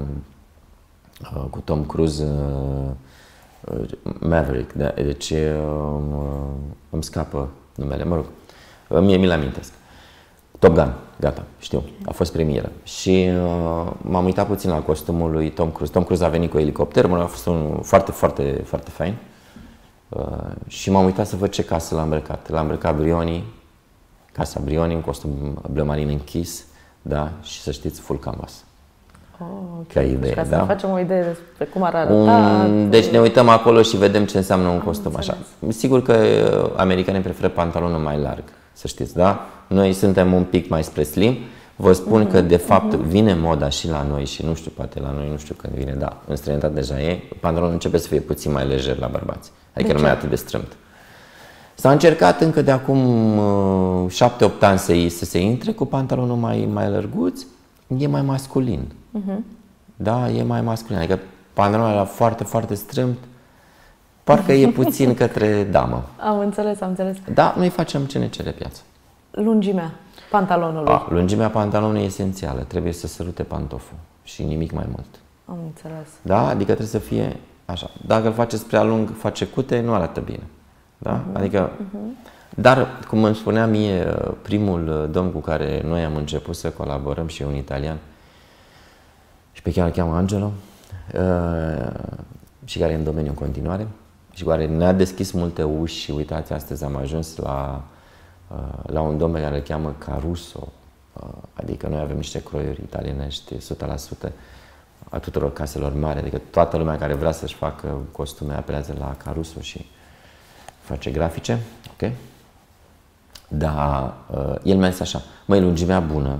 cu Tom Cruise, Maverick. Da? Deci îmi scapă numele, mă rog. Mie mi-l amintesc. Top Gun, gata, știu, a fost premieră. Și uh, m-am uitat puțin la costumul lui Tom Cruise. Tom Cruise a venit cu elicopterul, a fost un foarte, foarte, foarte fain. Uh, și m-am uitat să văd ce casă l-a îmbrăcat. L-a îmbrăcat Brioni, casa Brioni, un costum bleu marin închis, da, și să știți, full canvas. Oh, okay. Ca idee, ca da? să facem o idee despre cum ar arăta. Um, deci ne uităm acolo și vedem ce înseamnă un costum așa. Sigur că americanii preferă pantalonul mai larg, să știți, da? Noi suntem un pic mai spre slim. Vă spun mm-hmm. că, de fapt, mm-hmm. vine moda și la noi și nu știu, poate la noi, nu știu când vine, da, în străinătate deja e, pantalonul începe să fie puțin mai lejer la bărbați. Adică nu mai atât de strâmt. S-a încercat încă de acum șapte opt ani să, să se intre cu pantalonul mai, mai lărguț, e mai masculin. Mm-hmm. Da, e mai masculin. Adică pantalonul era foarte, foarte strâmt, parcă e puțin către damă. Am înțeles, am înțeles. Da, noi facem ce ne cere piața. Lungimea pantalonului. A, lungimea pantalonului e esențială. Trebuie să sărute pantoful și nimic mai mult. Am înțeles. Da? Adică trebuie să fie așa. Dacă îl faceți prea lung, face cute, nu arată bine. Da? Uh-huh. Adică, uh-huh. Dar, cum îmi spunea mie primul domn cu care noi am început să colaborăm, și un italian, și pe care îl cheamă Angelo, uh, și care e în domeniu în continuare, și care ne-a deschis multe uși și uitați, astăzi am ajuns la la un domn pe care îl cheamă Caruso, adică noi avem niște croiuri italienești o sută la sută a tuturor caselor mari, adică toată lumea care vrea să-și facă costume apelează la Caruso și face grafice, ok? Dar uh, el mi-a zis așa, măi, lungimea bună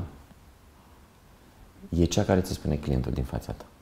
e cea care ți spune clientul din fața ta.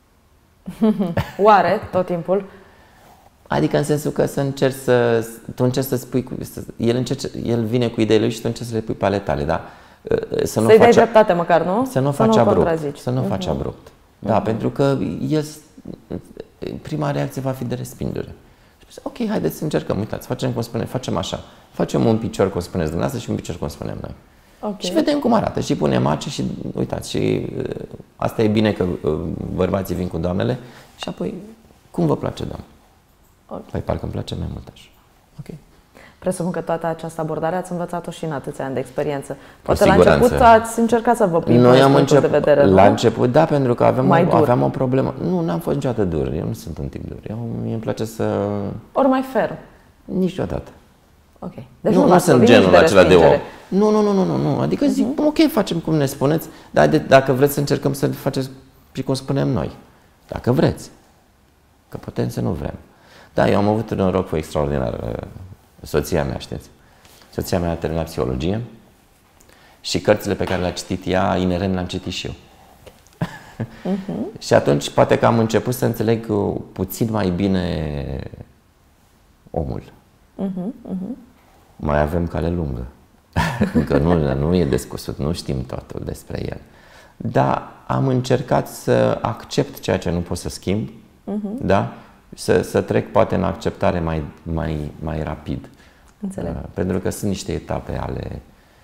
Oare, tot timpul? Adică în sensul că să încerci să, tu încerci să spui, cu, să, el, încerci, el vine cu ideile lui și tu încerci să le pui pe ale tale, da? Să nu Să-i faci, dai dreptate măcar, nu? Să nu să faci nu abrupt. contrazici. Să nu uh-huh. faci abrupt. Da, uh-huh. pentru că el, prima reacție va fi de respingere. Și ok, haideți să încercăm, uitați, facem cum spune, facem așa. Facem un picior cum spuneți dumneavoastră și un picior cum spunem noi. Okay. Și vedem cum arată. Și punem mace și uitați, și asta e bine că bărbații vin cu doamnele și apoi, cum vă place, doamne? Okay. Păi parcă îmi place mai mult așa. Ok. Presupun că toată această abordare ați învățat-o și în atâția ani de experiență. Poate la început ați încercat să vă Noi am început, de vedere, la nu? început, da, pentru că aveam, mai o, aveam o problemă. Nu, n-am fost niciodată dur. Eu nu sunt un tip dur. Eu, mie îmi place să... Ori mai ferm. Niciodată. Ok. Deci nu, nu, nu sunt genul de acela de om. Nu, nu, nu, nu, nu, nu. Adică zic, uh-huh. ok, facem cum ne spuneți, dar de, dacă vreți să încercăm să faceți și cum spunem noi. Dacă vreți. Că putem să nu vrem. Da, eu am avut un noroc extraordinar. Soția mea, știți? Soția mea a terminat psihologie și cărțile pe care le-a citit ea, inerent le-am citit și eu. Uh-huh. Și atunci poate că am început să înțeleg puțin mai bine omul. Uh-huh. Uh-huh. Mai avem cale lungă. Încă nu, nu e descusut, nu știm totul despre el. Dar am încercat să accept ceea ce nu pot să schimb, uh-huh. da? Să, să trec poate în acceptare mai, mai, mai rapid. Înțeleg. Uh, pentru că sunt niște etape ale,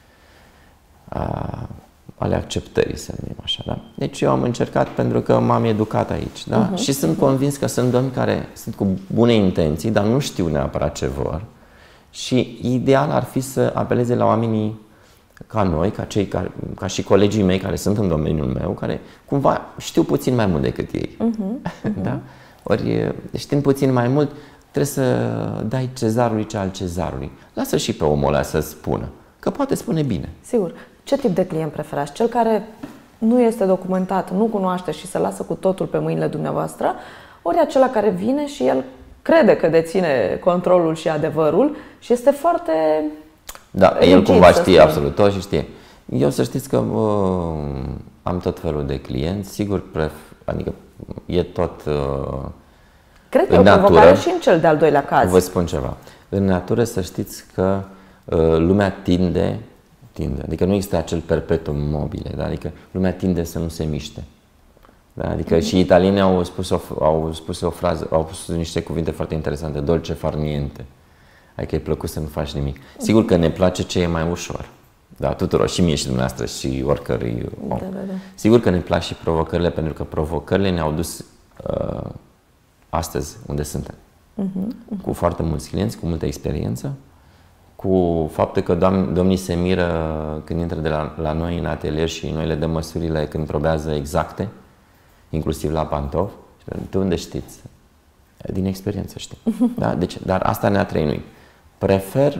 uh, ale acceptării, să numim așa. Da? Deci eu am încercat pentru că m-am educat aici. Da? Uh-huh. Și sunt convins că sunt oameni care sunt cu bune intenții, dar nu știu neapărat ce vor. Și ideal ar fi să apeleze la oamenii ca noi, ca, cei ca, ca și colegii mei care sunt în domeniul meu, care cumva știu puțin mai mult decât ei. Uh-huh. Uh-huh. Da? Ori știind puțin mai mult, trebuie să dai cezarului ce al cezarului. Lasă și pe omul ăla să spună, că poate spune bine. Sigur. Ce tip de client preferați? Cel care nu este documentat, nu cunoaște și se lasă cu totul pe mâinile dumneavoastră, ori acela care vine și el crede că deține controlul și adevărul și este foarte... Da, el cumva știe absolut tot și știe. Eu să știți că uh, am tot felul de clienți, sigur, pref, adică e tot... Uh, Cred că e o provocare și în cel de-al doilea caz. Vă spun ceva. În natură să știți că uh, lumea tinde, tinde, adică nu există acel perpetuum mobile, da? Adică lumea tinde să nu se miște. Da? Adică mm-hmm. și italienii au spus, o, au spus o frază, au spus niște cuvinte foarte interesante, dolce far niente. Adică e plăcut să nu faci nimic. Sigur că ne place ce e mai ușor. Da, tuturor, și mie și dumneavoastră și oricărui om. Da, da, da. Sigur că ne plac și provocările, pentru că provocările ne-au dus uh, astăzi unde suntem. Uh-huh, uh-huh. Cu foarte mulți clienți, cu multă experiență, cu faptul că doamn, domnii se miră când intră de la, la noi în atelier și noi le dăm măsurile când probează exacte, inclusiv la pantofi. De unde știți? Din experiență știu. Uh-huh. Da? Deci, dar asta ne-a trăinuit. Prefer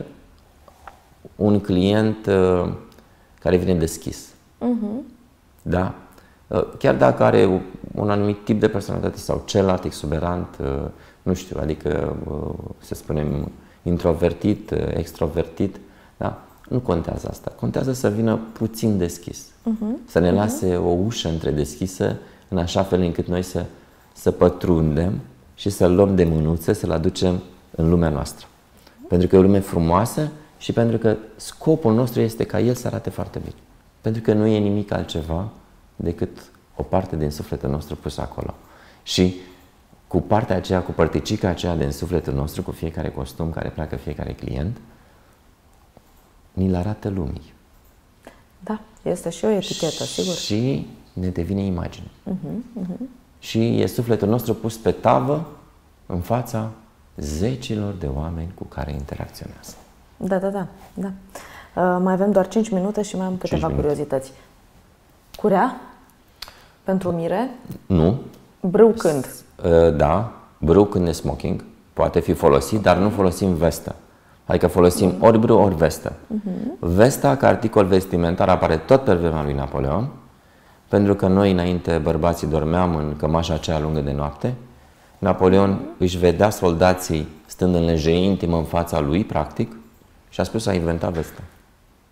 un client uh, care vine deschis. Uh-huh. Da? Uh, chiar dacă are un anumit tip de personalitate sau celălalt exuberant, uh, nu știu, adică, uh, să spunem, introvertit, uh, extrovertit, da? Nu contează asta. Contează să vină puțin deschis. Uh-huh. Să ne lase uh-huh. o ușă între deschisă, în așa fel încât noi să, să pătrundem și să-l luăm de mânuță, să-l aducem în lumea noastră. Pentru că e o lume frumoasă și pentru că scopul nostru este ca el să arate foarte bine. Pentru că nu e nimic altceva decât o parte din sufletul nostru pus acolo. Și cu partea aceea, cu părticica aceea din sufletul nostru, cu fiecare costum care pleacă fiecare client, ni-l arată lumii. Da, este și o etichetă, sigur. Și ne devine imagine. Uh-huh, uh-huh. Și e sufletul nostru pus pe tavă în fața zecilor de oameni cu care interacționează. Da, da, da. da. Uh, mai avem doar cinci minute și mai am câteva curiozități. Curea? Pentru mire? Nu. Brâu când? Uh, da, brâu când e smoking. Poate fi folosit, dar nu folosim vestă. Adică folosim uh-huh. ori brâu, ori vestă. Uh-huh. Vesta, ca articol vestimentar, apare tot pe vremea lui Napoleon, pentru că noi, înainte, bărbații dormeam în cămașa aceea lungă de noapte. Napoleon uh-huh. își vedea soldații stând în leje intimă în fața lui, practic, și a spus să a inventat vesta.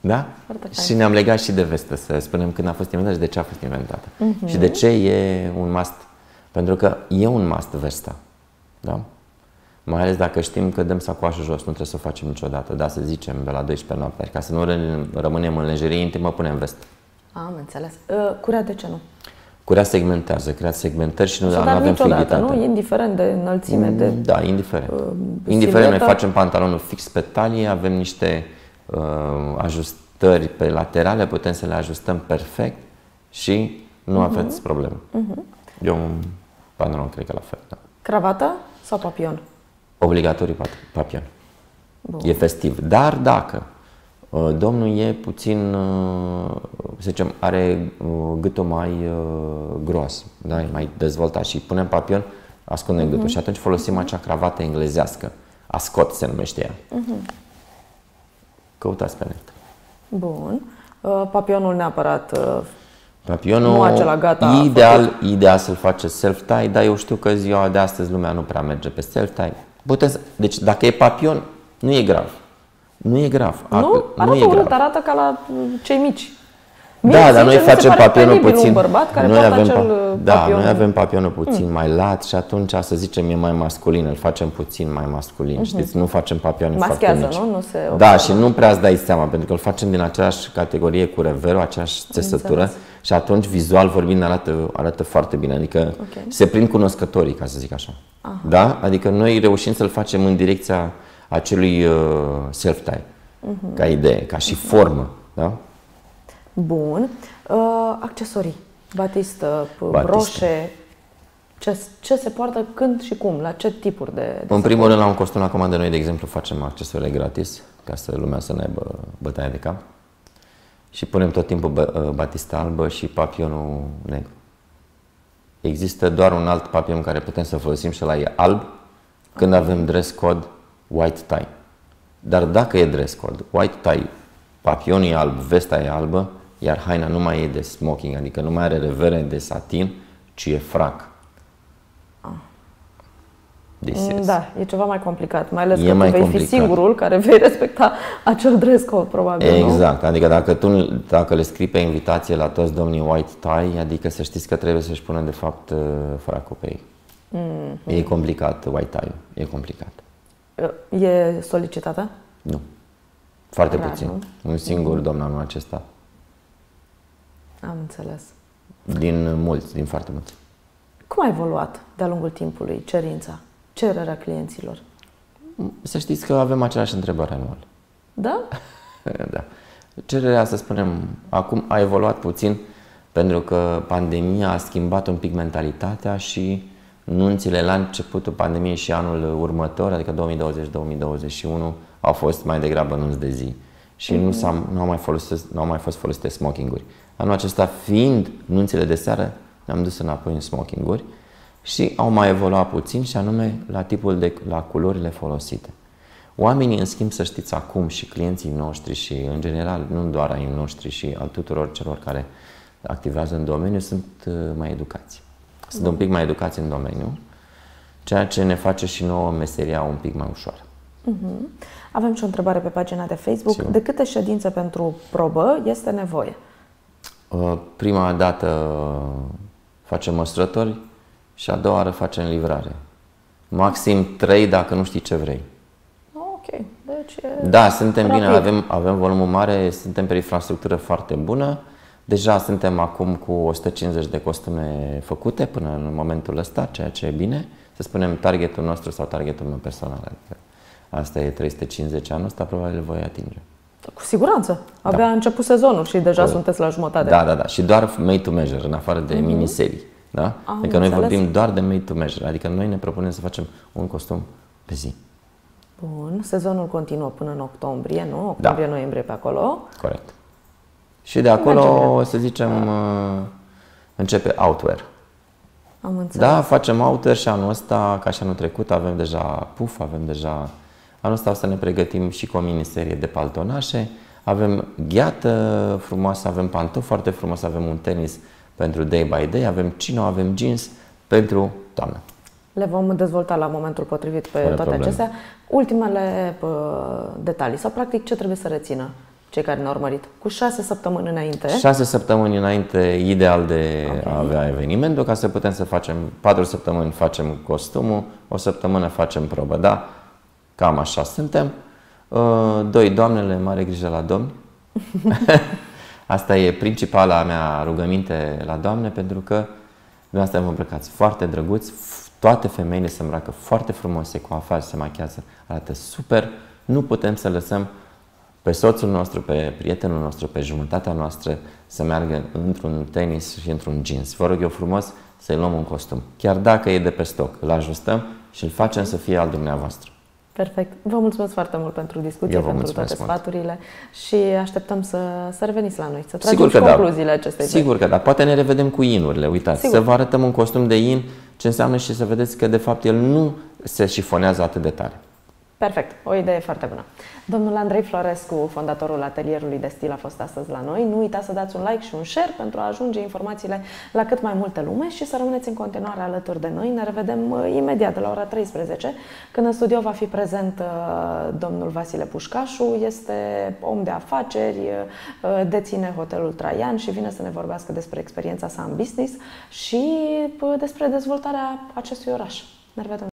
Da? Și ne-am legat și de vestă, să spunem când a fost inventată și de ce a fost inventată. Uh-huh. Și de ce e un must. Pentru că e un must vesta. Da? Mai ales dacă știm că dăm sacoașul jos, nu trebuie să o facem niciodată. Da, să zicem, de la douăsprezece noaptea. Ca să nu rămânem în lenjerie intimă, punem vestă. Am înțeles. Curea de ce nu? Curea segmentează, creează segmentări și nu, nu avem fluiditate. Nu? Indiferent de înălțime. De, da, indiferent. Uh, indiferent, noi facem pantalonul fix pe talie, avem niște uh, ajustări pe laterale, putem să le ajustăm perfect și nu uh-huh. aveți probleme. Uh-huh. Eu un pantalon cred că la fel. Da. Cravată sau papion? Obligatoriu papion. Bun. E festiv. Dar dacă uh, domnul e puțin, uh, să zicem, are uh, gâtul mai uh, gros, da? E mai dezvoltat și punem papion, ascundem uh-huh. gâtul și atunci folosim uh-huh. acea cravată englezească. Ascot se numește ea. Uh-huh. Căutați pe net. Bun. Uh, papionul neapărat uh, Papionul, nu acela gata. Ideal, ideal să-l faceți self-tie, dar eu știu că ziua de astăzi lumea nu prea merge pe self-tie. Puteți, deci dacă e papion, nu e grav. Nu e grav. Nu? Arată nu e urât, grav. arată ca la cei mici. Mie, da, dar noi facem papionul puțin. Un bărbat care noi avem, acel da, papion. noi avem papionul puțin mm. mai lat și atunci, să zicem, e mai masculin, îl facem puțin mai masculin. Mm-hmm. Știți, nu facem papioane foarte mici. Maschează, nu? Nu se da, și nu prea îți dai seama, pentru că îl facem din aceeași categorie cu reverul, aceeași țesătură și atunci, vizual vorbind, arată, arată foarte bine. Adică okay. se prind cunoscătorii, ca să zic așa. Aha. Da? Adică noi reușim să-l facem în direcția acelui uh, self-tie, mm-hmm. ca idee, ca și formă. Da? Bun. Uh, accesorii, batistă, batistă, broșe, ce, ce se poartă, când și cum, la ce tipuri de... de în primul rând, la un costum la comandă, noi, de exemplu, facem accesorile gratis, ca să lumea să ne aibă bătaie de cap. Și punem tot timpul bă, batista albă și papionul negru. Există doar un alt papion care putem să folosim și ăla e alb, când avem dress code white tie. Dar dacă e dress code white tie, papionul e alb, vesta e albă, iar haina nu mai e de smoking, adică nu mai are revere de satin, ci e frac. Ah. Da, e ceva mai complicat, mai ales e că mai tu vei complicat. fi singurul care vei respecta acel dress code, probabil. Exact, nu? Adică dacă tu dacă le scrii pe invitație la toți domnii white tie, adică să știți că trebuie să-și pună de fapt fracul pe ei. Mm-hmm. E complicat white tie, e complicat. E solicitată? Nu. Foarte Rar, puțin. Nu? Un singur mm-hmm. domn anul acesta. Am înțeles. Din mulți, din foarte mulți. Cum a evoluat de-a lungul timpului cerința, cererea clienților? Să știți că avem aceleași întrebări anual. Da? Da. Cererea, să spunem, acum a evoluat puțin pentru că pandemia a schimbat un pic mentalitatea și nunțile la începutul pandemiei și anul următor, adică două mii douăzeci două mii douăzeci și unu, au fost mai degrabă nunți de zi. Și mm-hmm. nu, s-a, nu, au mai folosit, nu au mai fost folosite smokinguri. Anul acesta, fiind nunțile de seară, ne-am dus înapoi în smokinguri și au mai evoluat puțin și anume la tipul de, la culorile folosite. Oamenii, în schimb, să știți acum și clienții noștri și în general, nu doar ai noștri și al tuturor celor care activează în domeniu, sunt mai educați. Sunt un pic mai educați în domeniu, ceea ce ne face și nouă meseria un pic mai ușoară. Uh-huh. Avem și o întrebare pe pagina de Facebook. Sigur. De câte ședințe pentru probă este nevoie? Prima dată facem măsurători și a doua oară facem livrare. Maxim trei dacă nu știi ce vrei. Ok, deci e Da, suntem rapid. bine, avem, avem volumul mare, suntem pe infrastructură foarte bună. Deja suntem acum cu o sută cincizeci de costume făcute până în momentul ăsta, ceea ce e bine. Să spunem targetul nostru sau targetul meu personal. Adică asta e trei sute cincizeci anul ăsta, probabil îl voi atinge. Cu siguranță. Abia da. a început sezonul și deja Corect. sunteți la jumătate. Da, da, da. Și doar made to measure, în afară de uh-huh. miniserii. Da? Am adică noi înțeles. vorbim doar de made to measure. Adică noi ne propunem să facem un costum pe zi. Bun. Sezonul continuă până în octombrie, nu? Octombrie-noiembrie pe acolo. Corect. Și de acolo, să zicem, începe outwear. Am înțeles. Da, facem outwear și anul ăsta, ca și anul trecut, avem deja puf, avem deja... Anul ăsta o să ne pregătim și cu o miniserie de paltonașe. Avem gheată frumoasă, avem pantofi foarte frumos, avem un tenis pentru day by day, avem chino, avem jeans pentru toamnă. Le vom dezvolta la momentul potrivit pe Fără toate probleme. acestea. Ultimele pă, detalii sau practic ce trebuie să rețină cei care ne-au urmărit, cu șase săptămâni înainte. Șase săptămâni înainte, ideal de okay. a avea evenimentul, ca să putem să facem, patru săptămâni facem costumul, o săptămână facem probă, da? Cam așa suntem. Doi, doamnele, mare grijă la domni. Asta e principala mea rugăminte la doamne, pentru că dumneavoastră vă îmbrăcați foarte drăguți, toate femeile se îmbracă foarte frumos, se coafează, se machează, arată super. Nu putem să lăsăm pe soțul nostru, pe prietenul nostru, pe jumătatea noastră să meargă într-un tenis și într-un jeans. Vă rog eu frumos să-i luăm un costum. Chiar dacă e de pe stoc, îl ajustăm și îl facem să fie al dumneavoastră. Perfect. Vă mulțumesc foarte mult pentru discuție, pentru toate mult. sfaturile și așteptăm să, să reveniți la noi, să tragem și concluziile da. acestei Sigur că da. Poate ne revedem cu inurile, uitați. Sigur. Să vă arătăm un costum de in, ce înseamnă și să vedeți că de fapt el nu se șifonează atât de tare. Perfect, o idee foarte bună. Domnul Andrei Florescu, fondatorul atelierului de stil, a fost astăzi la noi. Nu uitați să dați un like și un share pentru a ajunge informațiile la cât mai multă lume și să rămâneți în continuare alături de noi. Ne revedem imediat de la ora treisprezece, când în studio va fi prezent domnul Vasile Pușcașu. Este om de afaceri, deține hotelul Traian și vine să ne vorbească despre experiența sa în business și despre dezvoltarea acestui oraș. Ne revedem!